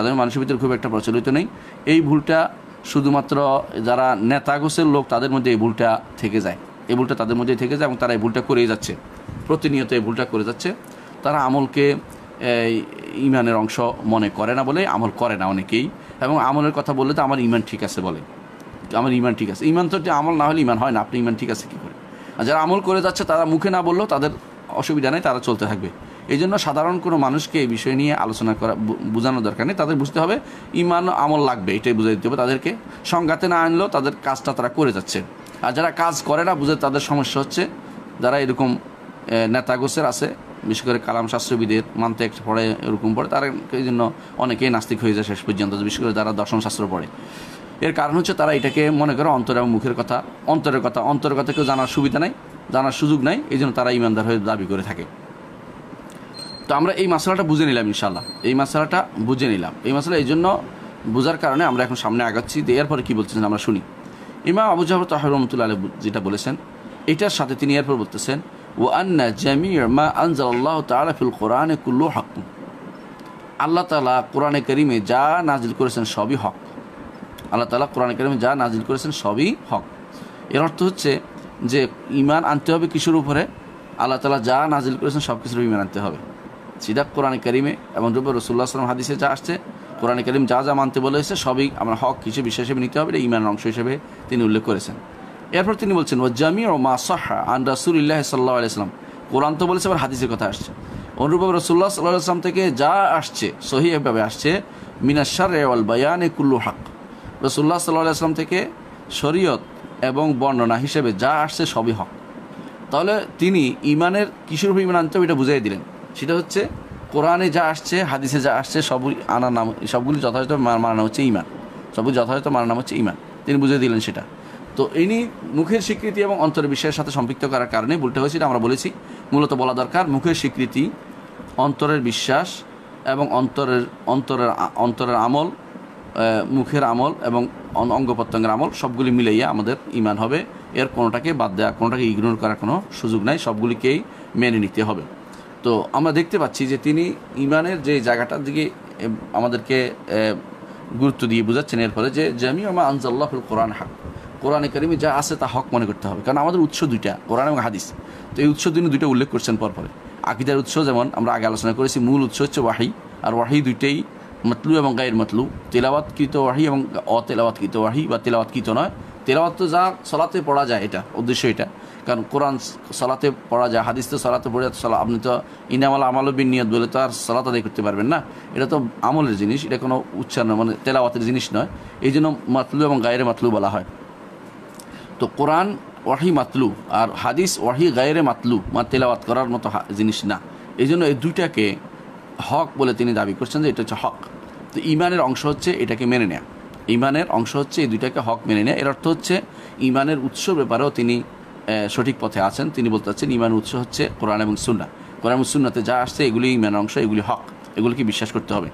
এই ভুলটা শুধুমাত্র যারা নেতা গোছের লোক তাদের মধ্যে এই ভুলটা থেকে যায়, তাদের মধ্যেই থেকে যায় এবং তারা এই ভুলটা করেই যাচ্ছে, প্রতিনিয়ত এই ভুলটা করে যাচ্ছে। তারা আমলকে ইমানের অংশ মনে করে না বলে আমল করে না অনেকেই, এবং আমলের কথা বললে তো আমার ইমান ঠিক আছে বলে, আমার ইমান ঠিক আছে। ইমান তো আমল না হলে ইমান হয় না, আপনি ইমান ঠিক আছে কী করে? আর যারা আমল করে যাচ্ছে তারা মুখে না বললেও তাদের অসুবিধা নেই, তারা চলতে থাকবে। এই জন্য সাধারণ কোনো মানুষকে এই বিষয় নিয়ে আলোচনা করা বোঝানোর দরকার নেই, তাদের বুঝতে হবে ইমান আমল লাগবে, এটাই বুঝে দিতে হবে তাদেরকে। সংঘাতে না আনলেও তাদের কাজটা তারা করে যাচ্ছে। আর যারা কাজ করে না বুঝে তাদের সমস্যা হচ্ছে, যারা এরকম নেতা গোছের আছে, বিশেষ করে কালাম শাস্ত্রবিদের মানতে একটা পড়ে এরকম পড়ে, তারা এই জন্য অনেকেই নাস্তিক হয়ে যায় শেষ পর্যন্ত, বিশেষ করে যারা দর্শন শাস্ত্র পড়ে। এর কারণ হচ্ছে তারা এটাকে মনে করে অন্তর এবং মুখের কথা, অন্তরের কথা কেউ জানার সুবিধা নাই, জানার সুযোগ নাই, এই জন্য তারা ইমানদার হয়ে দাবি করে থাকে। তো আমরা এই মাসালাটা বুঝে নিলাম ইনশাআল্লাহ, এই মাসালা এই জন্য বোঝার কারণে আমরা এখন সামনে আগাচ্ছি। এরপরে কী বলতেছেন আমরা শুনি। ইমাম আবু জাফর তাহর রহমতুল্লাহ আলাইহি যেটা বলেছেন এটার সাথে তিনি এরপর বলতেছেন ওয়া আন্না জামিউ মা আনজালাল্লাহু তাআলা ফিল কোরআনে কুল্লু হক, আল্লাহ তাআলা কোরআনে কারীমে যা নাজিল করেছেন সবই হক। এর অর্থ হচ্ছে যে ইমান আনতে হবে কিসের উপরে? আল্লাহ তাআলা যা নাজিল করেছেন সব কিছুর ইমান আনতে হবে। সিধা কোরআনে কারীমে এবং রাসূলুল্লাহ সাল্লাল্লাহু আলাইহি ওয়াসাল্লাম হাদিসে যা আসছে, কোরআনে কারীম যা যা মানতে বলেছে সবই আমরা হক হিসেবে বিশ্বাস হিসেবে নিতে হবে, এটা ইমানের অংশ হিসেবে তিনি উল্লেখ করেছেন। এরপর তিনি বলছেন ওয়া জামিউ মা সাহহা আন রাসূলিল্লাহি সাল্লাল্লাহু আলাইহি ওয়াসাল্লাম, কোরআন তো বলেছে আবার হাদিসের কথা আসছে, অনুরূপভাবে রাসূলুল্লাহ সাল্লাল্লাহু আলাইহি ওয়াসাল্লাম থেকে যা আসছে সহিহভাবে আসছে মিনাশ শারঈ ওয়াল বায়ানে কুল্লু হক, রাসূলুল্লাহ সাল্লাল্লাহু আলাইহি ওয়াসাল্লাম থেকে শরীয়ত এবং বর্ণনা হিসেবে যা আসছে সবই হক। তাহলে তিনি ইমানের কিসের উপর ইমান আনতে হবে এটা বুঝিয়ে দিলেন, সেটা হচ্ছে কোরআনে যা আসছে হাদিসে যা আসছে সবই আনার নাম, সবগুলি যথাযথ মানানো হচ্ছে ইমান, তিনি বুঝিয়ে দিলেন সেটা। তো ইনি মুখের স্বীকৃতি এবং অন্তরের বিষয়ের সাথে সম্পৃক্ত করার কারণে ভুলটা হয়েছে, আমরা বলেছি মূলত বলা দরকার মুখের স্বীকৃতি, অন্তরের বিশ্বাস এবং অন্তরের আমল, মুখের আমল এবং অঙ্গ প্রত্যঙ্গের আমল সবগুলি মিলাইয়া আমাদের ইমান হবে। এর কোনোটাকে বাদ দেওয়া, কোনোটাকে ইগনোর করার কোনো সুযোগ নাই, সবগুলিকেই মেনে নিতে হবে। তো আমরা দেখতে পাচ্ছি যে তিনি ইমানের যে জায়গাটার দিকে আমাদেরকে গুরুত্ব দিয়ে বোঝাচ্ছেন এর ফলে যে জামিউ মা আনজালাল্লাহু ফিল কোরআন হক, কোরআনে কারিমে যা আছে তা হক মনে করতে হবে, কারণ আমাদের উৎস দুইটা, কোরআন এবং হাদিস। তো এই উৎস তিনি দুইটা উল্লেখ করছেন পরপরে। আকীদার উৎস যেমন আমরা আগে আলোচনা করেছি, মূল উৎস হচ্ছে ওয়াহি, আর ওয়াহি দুইটাই মতলু এবং গায়ের মতলু, তেলাওয়াতকৃত ওয়াহি এবং অতেলাওয়াতকৃত ওয়াহি, বা তেলাওয়াতকৃত নয়। তেলাওয়াত তো যা সলাতে পড়া যায়, এটা উদ্দেশ্য এটা, কারণ কোরআন সলাতে পড়া যায়, হাদিস তো সলাতে পড়ে, আপনি তো ইনামাল আমাল বিন নিয়ত বলে তো আর সলাত আদায় করতে পারবেন না, এটা তো আমলের জিনিস, এটা কোনো উচ্চারণ মানে তেলাওয়াতের জিনিস নয়, এই জন্য মাতলু এবং গায়ের মাতলু বলা হয়। তো কোরআন ওয়াহি মাতলু আর হাদিস ওয়াহি গায়েরে মাতলু, তেলাওয়াত করার মতো জিনিস না, এই জন্য এই দুইটাকে হক বলে তিনি দাবি করছেন যে এটা হচ্ছে হক। তো ইমানের অংশ হচ্ছে এটাকে মেনে নেয়া, এই দুইটাকে হক মেনে নেয়া। এর অর্থ হচ্ছে ইমানের উৎস ব্যাপারেও তিনি সঠিক পথে আছেন। তিনি বলতে চাচ্ছেন ইমানের উৎস হচ্ছে কোরআন এবং সুন্নাহ, কোরআন এবং সুন্নাতে যা আসছে এগুলি ইমানের অংশ, এগুলি হক, এগুলিকে বিশ্বাস করতে হবে।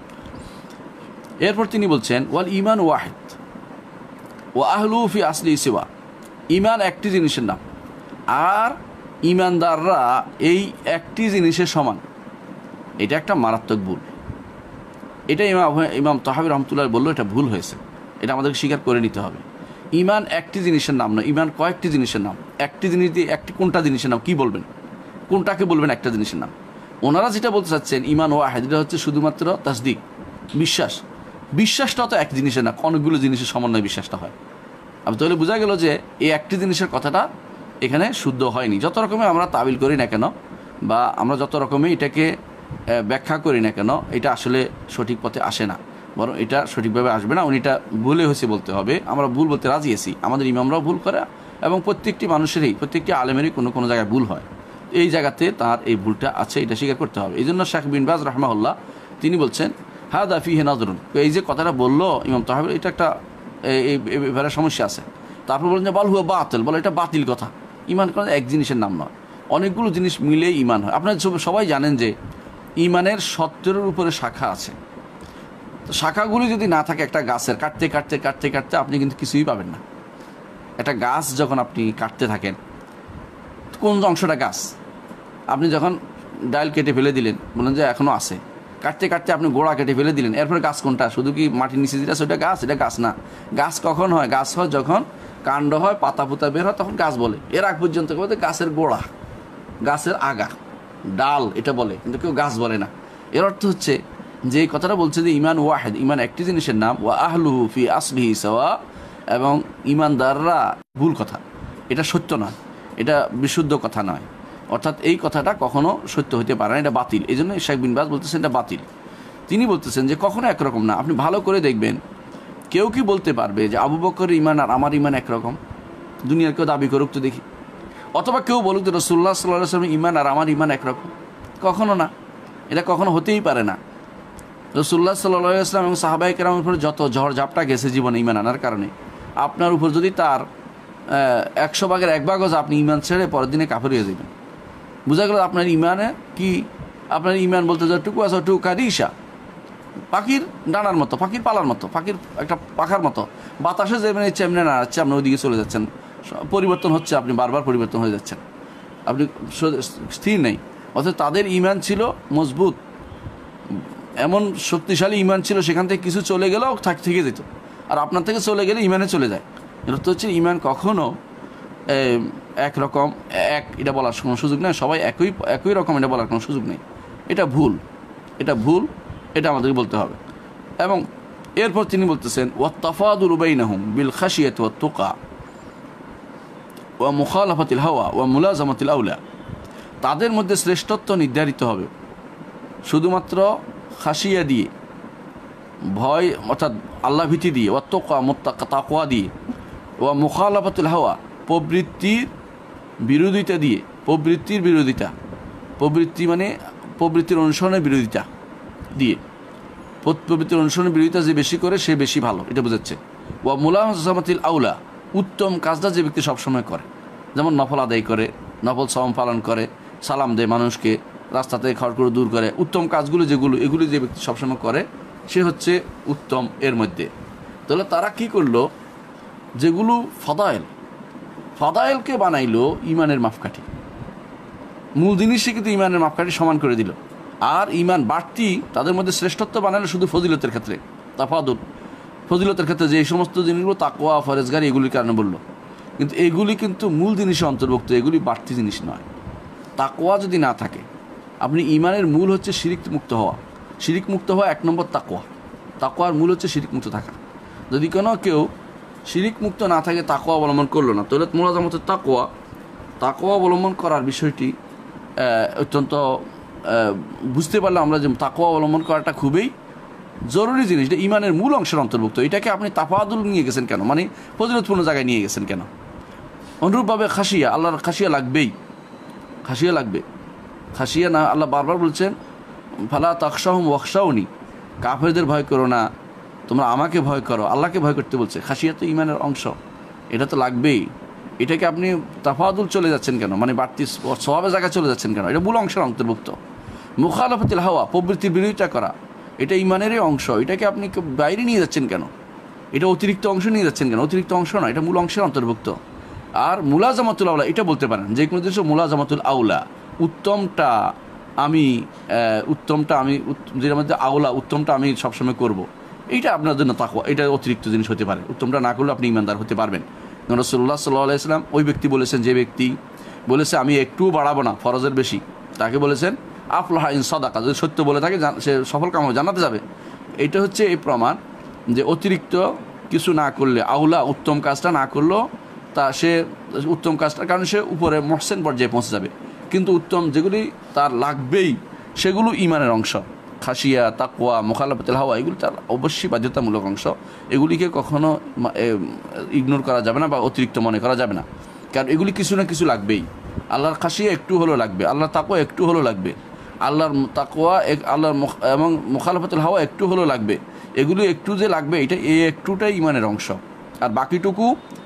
এরপর তিনি বলছেন ওয়াল ইমান ওয়াহিদ ওয়া আহলু ফি আসলি সিওয়া, ইমান একটি জিনিসের নাম আর ইমানদাররা এই একটি জিনিসের সমান। এটা একটা মারাত্মক ভুল, এটা ইমাম তাহাবী রহমতুল্লাহ বললো এটা ভুল হয়েছে, এটা আমাদেরকে স্বীকার করে নিতে হবে। ইমান একটি জিনিসের নাম না, ইমান কয়েকটি জিনিসের নাম। একটি জিনিস দিয়ে কোনটা জিনিসের নাম কী বলবেন, কোনটাকে বলবেন একটা জিনিসের নাম? ওনারা যেটা বলতে চাচ্ছেন ইমান ওয়াহিদ, এটা হচ্ছে শুধুমাত্র তাসদিক, বিশ্বাসটাও তো এক জিনিসের না, অনেকগুলো জিনিসের সমন্বয়ে বিশ্বাসটা হয়। আমি তাহলে বোঝা গেল যে এই একটি জিনিসের কথাটা এখানে শুদ্ধ হয়নি। যত রকমের আমরা তাবিল করি না কেন বা আমরা যত রকমের এটাকে ব্যাখ্যা করি না কেন, এটা আসলে সঠিক পথে আসে না, বরং এটা সঠিকভাবে আসবে না। উনি এটা ভুলে হয়েছে বলতে হবে, আমরা ভুল বলতে রাজি আছি, আমাদের ইমামরাও ভুল করে এবং প্রত্যেকটি মানুষেরই, প্রত্যেকটি আলেমেরই কোনো কোনো জায়গায় ভুল হয়। এই জায়গাতে তার এই ভুলটা আছে, এটা স্বীকার করতে হবে। এই জন্য শেখ বিন বাজ রাহমাহুল্লাহ তিনি বলছেন হাদা ফিহি নাযরুন, এই যে কথাটা বললো ইমাম তাহাবী, এটা একটা এবারে সমস্যা আছে। তারপর বলেন যে বাল হুয়া বাতিল, বলে এটা বাতিল কথা, ইমান করা এক জিনিসের নাম নয়, অনেকগুলো জিনিস মিলে ইমান হয়। আপনারা সবাই জানেন যে ইমানের 17-এর উপরে শাখা আছে। তো শাখাগুলি যদি না থাকে একটা গাছের কাটতে কাটতে কাটতে কাটতে আপনি কিন্তু কিছুই পাবেন না। একটা গাছ যখন আপনি কাটতে থাকেন, কোন অংশটা গাছ, আপনি যখন ডাল কেটে ফেলে দিলেন, বলেন যে এখনও আছে, কাটতে কাটতে আপনি গোড়া কেটে ফেলে দিলেন, এরপরে গাছ কোনটা? শুধু কি মাটির নিচে যেটা সেটা গাছ? এটা গাছ না। গাছ কখন হয়? গাছ হয় যখন কাণ্ড হয়, পাতা পুতা বের হয়, তখন গাছ বলে। এর আগ পর্যন্ত বলতে গাছের গোড়া, গাছের আগা, ডাল এটা বলে, কিন্তু কেউ গাছ বলে না। এর অর্থ হচ্ছে যে কথাটা বলছে যে ইমান ওয়াহেদ, ইমান একটি জিনিসের নাম, ওয়া আহলুহু ফি আসলিহি সাওয়া, এবং ইমানদাররা, ভুল কথা, এটা সত্য নয়, এটা বিশুদ্ধ কথা নয়, অর্থাৎ এই কথাটা কখনো সত্য হতে পারে না, এটা বাতিল। এই জন্য শেখ বিন বাজ বলতেছেন এটা বাতিল। তিনি বলতেছেন যে কখনো একরকম না। আপনি ভালো করে দেখবেন, কেউ কি বলতে পারবে যে আবু বকরের ইমান আর আমার ইমান একরকম? দুনিয়ার কেউ দাবি করুক তো দেখি। অথবা কেউ বলুক যে রাসূলুল্লাহ সাল্লাল্লাহু আলাইহি ওয়াসাল্লামের ইমান আর আমার ইমান একরকম? কখনো না, এটা কখনো হতেই পারে না। রাসূলুল্লাহ সাল্লাল্লাহু আলাইহি ওয়াসাল্লাম এবং সাহাবায়ে কেরামের উপর যত ঝড় ঝাপটা গেছে জীবনে ইমান আনার কারণে, আপনার উপর যদি তার 100 ভাগের 1 ভাগও আপনি ইমান ছেড়ে পরের দিনে কাফের হয়ে যাবেন। বোঝা গেল আপনার ইমানে কি? আপনার ইমান বলতে যতটুকু আছে ওটুকু কাদিসা, পাখির ডানার মতো, পাখির পালার মতো, পাখির একটা পাখার মতো, বাতাসে যেমনি ইচ্ছে এমনি নাড়াচ্ছে, আপনি ওইদিকে চলে যাচ্ছেন, পরিবর্তন হচ্ছে, আপনি বারবার পরিবর্তন হয়ে যাচ্ছেন, আপনি স্থির নেই। অর্থাৎ তাদের ইমান ছিল মজবুত, এমন শক্তিশালী ইমান ছিল, সেখান থেকে কিছু চলে গেলেও থেকে যেত, আর আপনার থেকে চলে গেলে ইমানে চলে যায়। এটা তো হচ্ছে ইমান কখনো একরকম এটা বলার কোনো সুযোগ নেই, সবাই একই রকম এটা বলার কোনো সুযোগ নেই। এটা ভুল, এটা ভুল, এটা আমাদেরকে বলতে হবে। এবং এরপর তিনি বলতেছেন ওয়াত্তাফাদুল বাইনাহুম বিল খাশিয়াতি ওয়াত তুকা ওয়া মুখালাফাতিল হাওয়া ওয়া মুলাজামাতিল আউলা, তাদের মধ্যে শ্রেষ্ঠত্ব নির্ধারিত হবে শুধুমাত্র খাশিয়া দিয়ে, ভয় অর্থাৎ আল্লাহ ভীতি দিয়ে, ওয়া তুকা তাকওয়া দিয়ে, ওয়া মুখালাফাতুল হাওয়া প্রবৃত্তির বিরোধিতা দিয়ে, প্রবৃত্তির বিরোধিতা, প্রবৃত্তি মানে প্রবৃত্তির অনুসরণের বিরোধিতা দিয়ে, প্রবৃত্তির অনুসরণের বিরোধিতা যে বেশি করে সে বেশি ভালো, এটা বোঝাচ্ছে। ওয়া মুলাজামাতিল আউলা, উত্তম কাজটা যে ব্যক্তি সবসময় করে, যেমন নফল আদায় করে, নফল সাওম পালন করে, সালাম দেয় মানুষকে, রাস্তা থেকে খড়কুড়ো দূর করে, উত্তম কাজগুলো যেগুলো, এগুলি যে ব্যক্তি সবসময় করে সে হচ্ছে উত্তম। এর মধ্যে তাহলে তারা কি করলো? যেগুলো ফাদায়েলকে বানাইলো ইমানের মাপকাঠি, মূল জিনিসই কিন্তু ইমানের মাপকাঠি সমান করে দিল। আর ইমান বাড়তি তাদের মধ্যে শ্রেষ্ঠত্ব বানালো শুধু ফজিলতের ক্ষেত্রে, তাফাদুল, ফজিলতের ক্ষেত্রে যে এই সমস্ত জিনিসগুলো তাকওয়া, ফরেজগারি, এগুলির কারণে বললো, কিন্তু এগুলি কিন্তু মূল জিনিসে অন্তর্ভুক্ত, এগুলি বাড়তি জিনিস নয়। তাকওয়া যদি না থাকে, আপনি ইমানের মূল হচ্ছে শিরিক মুক্ত হওয়া, শিরিক মুক্ত হওয়া 1 নম্বর তাকওয়া, তাকওয়ার মূল হচ্ছে শিরিক মুক্ত থাকা। যদি কোনো কেউ শিরিক মুক্ত না থাকে, তাকওয়া অবলম্বন করলো না, তাহলে মুলাজামাতুত তাকওয়া অবলম্বন করার বিষয়টি অত্যন্ত বুঝতে পারলে আমরা যে তাকওয়া অবলম্বন করাটা খুবই জরুরি জিনিস, এটা ইমানের মূল অংশের অন্তর্ভুক্ত। এটাকে আপনি তাফাদুল নিয়ে গেছেন কেন? মানে ফজিলতপূর্ণ জায়গায় নিয়ে গেছেন কেন? অনুরূপভাবে খাশিয়া, আল্লাহর খাশিয়া লাগবেই, খাশিয়া লাগবে। খাশিয়া না, আল্লাহ বারবার বলছেন ফালা তাখশাহুম ওয়াখশাউনি, কাফেরদের ভয় করো না, তোমরা আমাকে ভয় করো, আল্লাহকে ভয় করতে বলছে। খাশিয়া তো ইমানের অংশ, এটা তো লাগবেই। এটাকে আপনি তাফাদুল চলে যাচ্ছেন কেন? মানে বাড়তি স্বভাবের জায়গায় চলে যাচ্ছেন কেন? এটা মূল অংশের অন্তর্ভুক্ত। মুখালাফাতিল হাওয়া, প্রবৃত্তির বিরোধিতা করা, এটা ইমানেরই অংশ, এটাকে আপনি বাইরে নিয়ে যাচ্ছেন কেন? এটা অতিরিক্ত অংশ নিয়ে যাচ্ছেন কেন? অতিরিক্ত অংশ না, এটা মূল অংশের অন্তর্ভুক্ত। আর মুলাজামাতুল আউলা, এটা বলতে পারেন যে কোনো জিনিস মুলাজামাতুল আউলা, উত্তমটা আমি যেটার মধ্যে আউলা, উত্তমটা আমি সবসময় করব, এইটা আপনার জন্য তাকওয়া। এটা অতিরিক্ত জিনিস হতে পারে, উত্তমটা না করলে আপনি ইমানদার হতে পারবেন। রাসূলুল্লাহ সাল্লাল্লাহু আলাইহি ওয়াসাল্লাম ওই ব্যক্তি বলেছেন, যে ব্যক্তি বলেছে আমি একটুও বাড়াবো না ফরজের বেশি, তাকে বলেছেন আফলাহা ইন সাদাকা, যদি সত্য বলে থাকে সে সফল কাম জান্নাতে যাবে। এটা হচ্ছে এই প্রমাণ যে অতিরিক্ত কিছু না করলে, আউলা উত্তম কাজটা না করলেও তা সে উত্তম কাজটার কারণে সে উপরে মহসেন পর্যায়ে পৌঁছে যাবে। কিন্তু উত্তম যেগুলি তার লাগবেই সেগুলো ইমানের অংশ, খাশিয়া, তাকওয়া, মুখালাফাতুল হাওয়া, এগুলি তার অবশ্যই বাধ্যতামূলক অংশ। এগুলিকে কখনো ইগনোর করা যাবে না বা অতিরিক্ত মনে করা যাবে না, কারণ এগুলি কিছু না কিছু লাগবেই। আল্লাহর খাশিয়া একটু হলেও লাগবে, আল্লাহর তাকওয়া একটু হলেও লাগবে, আল্লাহর তাকওয়া আল্লাহর এবং মুখালাফাতুল হাওয়া একটু হলেও লাগবে। এগুলি একটু যে লাগবে, এটা এই একটুটাই ইমানের অংশ, আর বাকিটুকু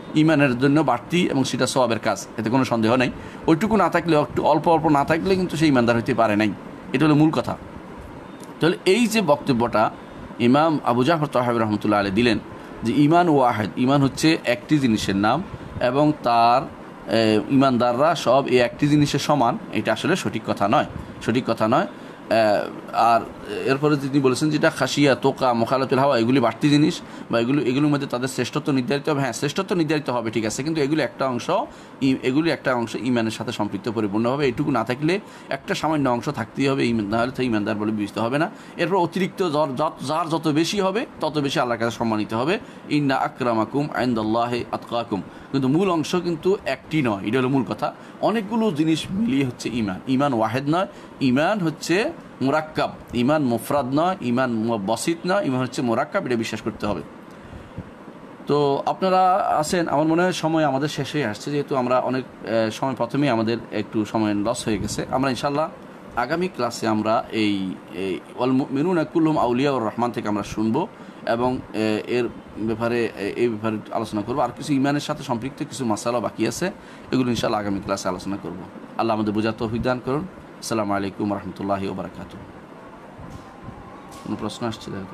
ইমানের জন্য বাড়তি এবং সেটা সওয়াবের কাজ, এতে কোনো সন্দেহ নেই। ওইটুকু না থাকলে, একটু অল্প অল্প না থাকলে কিন্তু সে ইমানদার হইতে পারে নাই। এটা হলো মূল কথা। তাহলে এই যে বক্তব্যটা ইমাম আবু জাফর তাহাবী রহমতুল্লাহ আলাইহি দিলেন যে ইমান ওয়াহিদ, ইমান হচ্ছে একটি জিনিসের নাম এবং তার ইমানদাররা সব এই একটি জিনিসের সমান, এটা আসলে সঠিক কথা নয়। আর এরপরে তিনি বলেছেন যেটা খাসিয়া, তোকা, মোখালাতুল হাওয়া, এগুলি বাড়তি জিনিস বা এগুলির মধ্যে তাদের শ্রেষ্ঠত্ব নির্ধারিত হবে। হ্যাঁ, শ্রেষ্ঠত্ব নির্ধারিত হবে, ঠিক আছে, কিন্তু এগুলি একটা অংশ ইমানের সাথে সম্পৃক্ত পরিপূর্ণ হবে। এটুকু না থাকলে একটা সামান্য অংশ থাকতেই হবে, নাহলে তো ইমানদার বলে বিবেচিত হবে না। এরপর অতিরিক্ত যার যত বেশি হবে তত বেশি আল্লাহর কাছে সম্মানিত হবে। ইন্না আকরামাকুম ইনদাল্লাহি আতকাকুম। কিন্তু মূল অংশ কিন্তু একটি নয়, এটা হলো মূল কথা। অনেকগুলো জিনিস মিলিয়ে হচ্ছে ইমান ওয়াহেদ নয়, ইমান হচ্ছে মোরাক্কাব, ইমান মুফরাদ নয়, ইমান বসিত নয়, ইমান হচ্ছে মোরাক্কাব, এটা বিশ্বাস করতে হবে। তো আপনারা আছেন, আমার মনে হয় সময় আমাদের শেষ হয়ে আসছে, যেহেতু আমরা অনেক সময় প্রথমেই আমাদের একটু সময় লস হয়ে গেছে। আমরা ইনশাল্লাহ আগামী ক্লাসে আমরা এই ওয়াল মুমিনুনা কুল্লুহুম আউলিয়াউর রহমান থেকে আমরা শুনবো এবং এই ব্যাপারে আলোচনা করবো। আর কিছু ইমানের সাথে সম্পৃক্ত কিছু মাসালা বাকি আছে, এগুলো ইনশাল্লাহ আগামী ক্লাসে আলোচনা করব। আল্লাহ আমাদের বোঝার তৌফিক দান করুন। আসসালামু আলাইকুম রহমতুল্লাহি ওয়া বারাকাতুহু। কোনো প্রশ্ন আসছে? দেখো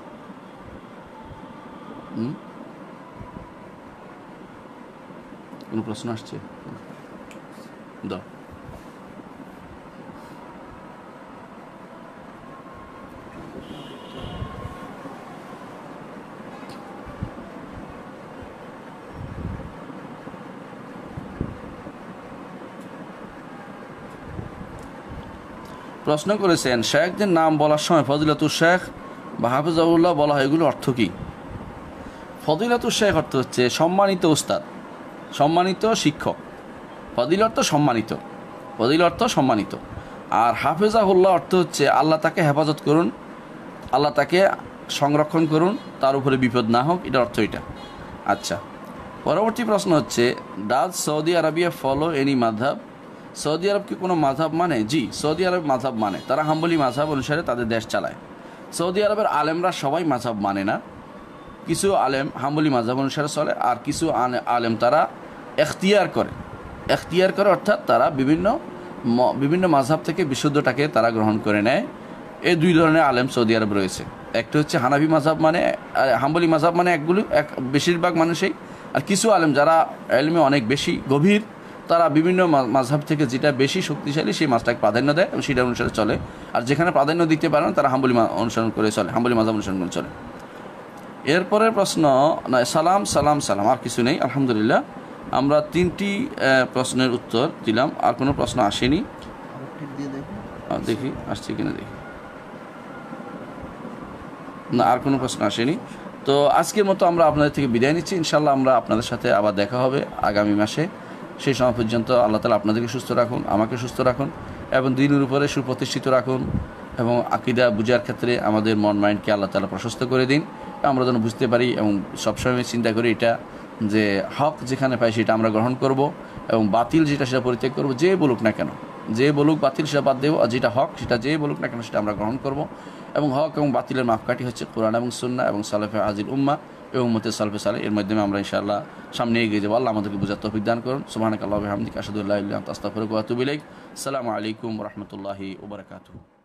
কোনো প্রশ্ন আসছে? দাও। প্রশ্ন করেছেন, শেখদের নাম বলার সময় ফজিলাতুল শেখ বা হাফিজাহুল্লাহ বলা হয়, এগুলো অর্থ কী? ফজিলাতুল শেখ অর্থ হচ্ছে সম্মানিত উস্তাদ, সম্মানিত শিক্ষক। ফজিল অর্থ সম্মানিত। আর হাফিজাহুল্লাহ অর্থ হচ্ছে আল্লাহ তাকে হেফাজত করুন, আল্লাহ তাকে সংরক্ষণ করুন, তার উপরে বিপদ না হোক, এটা অর্থ এটা। আচ্ছা, পরবর্তী প্রশ্ন হচ্ছে, does Saudi Arabia follow any মাযহাব? সৌদি আরব কি কোনো মাযহাব মানে? জি, সৌদি আরব মাযহাব মানে। তারা হাম্বলি মাযহাব অনুসারে তাদের দেশ চালায়। সৌদি আরবের আলেমরা সবাই মাযহাব মানে না, কিছু আলেম হাম্বলি মাযহাব অনুসারে চলে, আর কিছু আলেম তারা এখতিয়ার করে, অর্থাৎ তারা বিভিন্ন মাযহাব থেকে বিশুদ্ধটাকে তারা গ্রহণ করে নেয়। এই দুই ধরনের আলেম সৌদি আরব রয়েছে। একটা হচ্ছে হানাফি মাযহাব মানে, হাম্বলি মাযহাব মানে বেশিরভাগ মানুষই। আর কিছু আলেম যারা ইলমে অনেক বেশি গভীর, তারা বিভিন্ন মাযহাব থেকে যেটা বেশি শক্তিশালী সেই মাছটাকে প্রাধান্য দেয় এবং সেটা অনুসারে চলে। আর যেখানে প্রাধান্য দিতে পারে না তারা হাম্বলি অনুসরণ করে চলে, হাম্বলি মাযহাব অনুসরণ করে চলে। এরপরের প্রশ্ন, সালাম, আর কিছু নেই আলহামদুলিল্লাহ। আমরা 3টি প্রশ্নের উত্তর দিলাম, আর কোনো প্রশ্ন আসেনি। দেখি আসছে কিনা, দেখি না, আর কোনো প্রশ্ন আসেনি। তো আজকের মতো আমরা আপনাদের থেকে বিদায় নিচ্ছি। ইনশাল্লাহ আমরা আপনাদের সাথে আবার দেখা হবে আগামী মাসে। সেই সময় পর্যন্ত আল্লাহ তাআলা আপনাদেরকে সুস্থ রাখুন, আমাকে সুস্থ রাখুন এবং দ্বীনের উপরে সুপ্রতিষ্ঠিত রাখুন এবং আকীদা বুঝার ক্ষেত্রে আমাদের মন মাইন্ডকে আল্লাহ তাআলা প্রশস্ত করে দিন, আমরা যেন বুঝতে পারি এবং সবসময় চিন্তা করি এটা যে হক যেখানে পাই সেটা আমরা গ্রহণ করব এবং বাতিল যেটা সেটা পরিত্যাগ করব। যে বলুক না কেন, যে বলুক বাতিল সেটা বাদ দেব, আর যেটা হক সেটা যে বলুক না কেন সেটা আমরা গ্রহণ করব। এবং হক এবং বাতিলের মাপকাঠি হচ্ছে কোরআন এবং সুন্নাহ এবং সালাফে আজিল উম্মাহ এবং উম্মতে সালফে সালেহ। এর মাধ্যমে আমরা ইনশাআল্লাহ সামনে এগিয়ে যাবো। আল্লাহ আমাদেরকে বুঝার তৌফিক দান করুন। সুবহানাকাল্লাহি ওয়া বিহামদিকা আশহাদু আল্লা ইলাহা ইল্লা আনতা আস্তাগফিরুকা ওয়া আতুবু ইলাইক। আসসালামু আলাইকুম ওয়া রাহমাতুল্লাহি ওয়া বারাকাতুহু।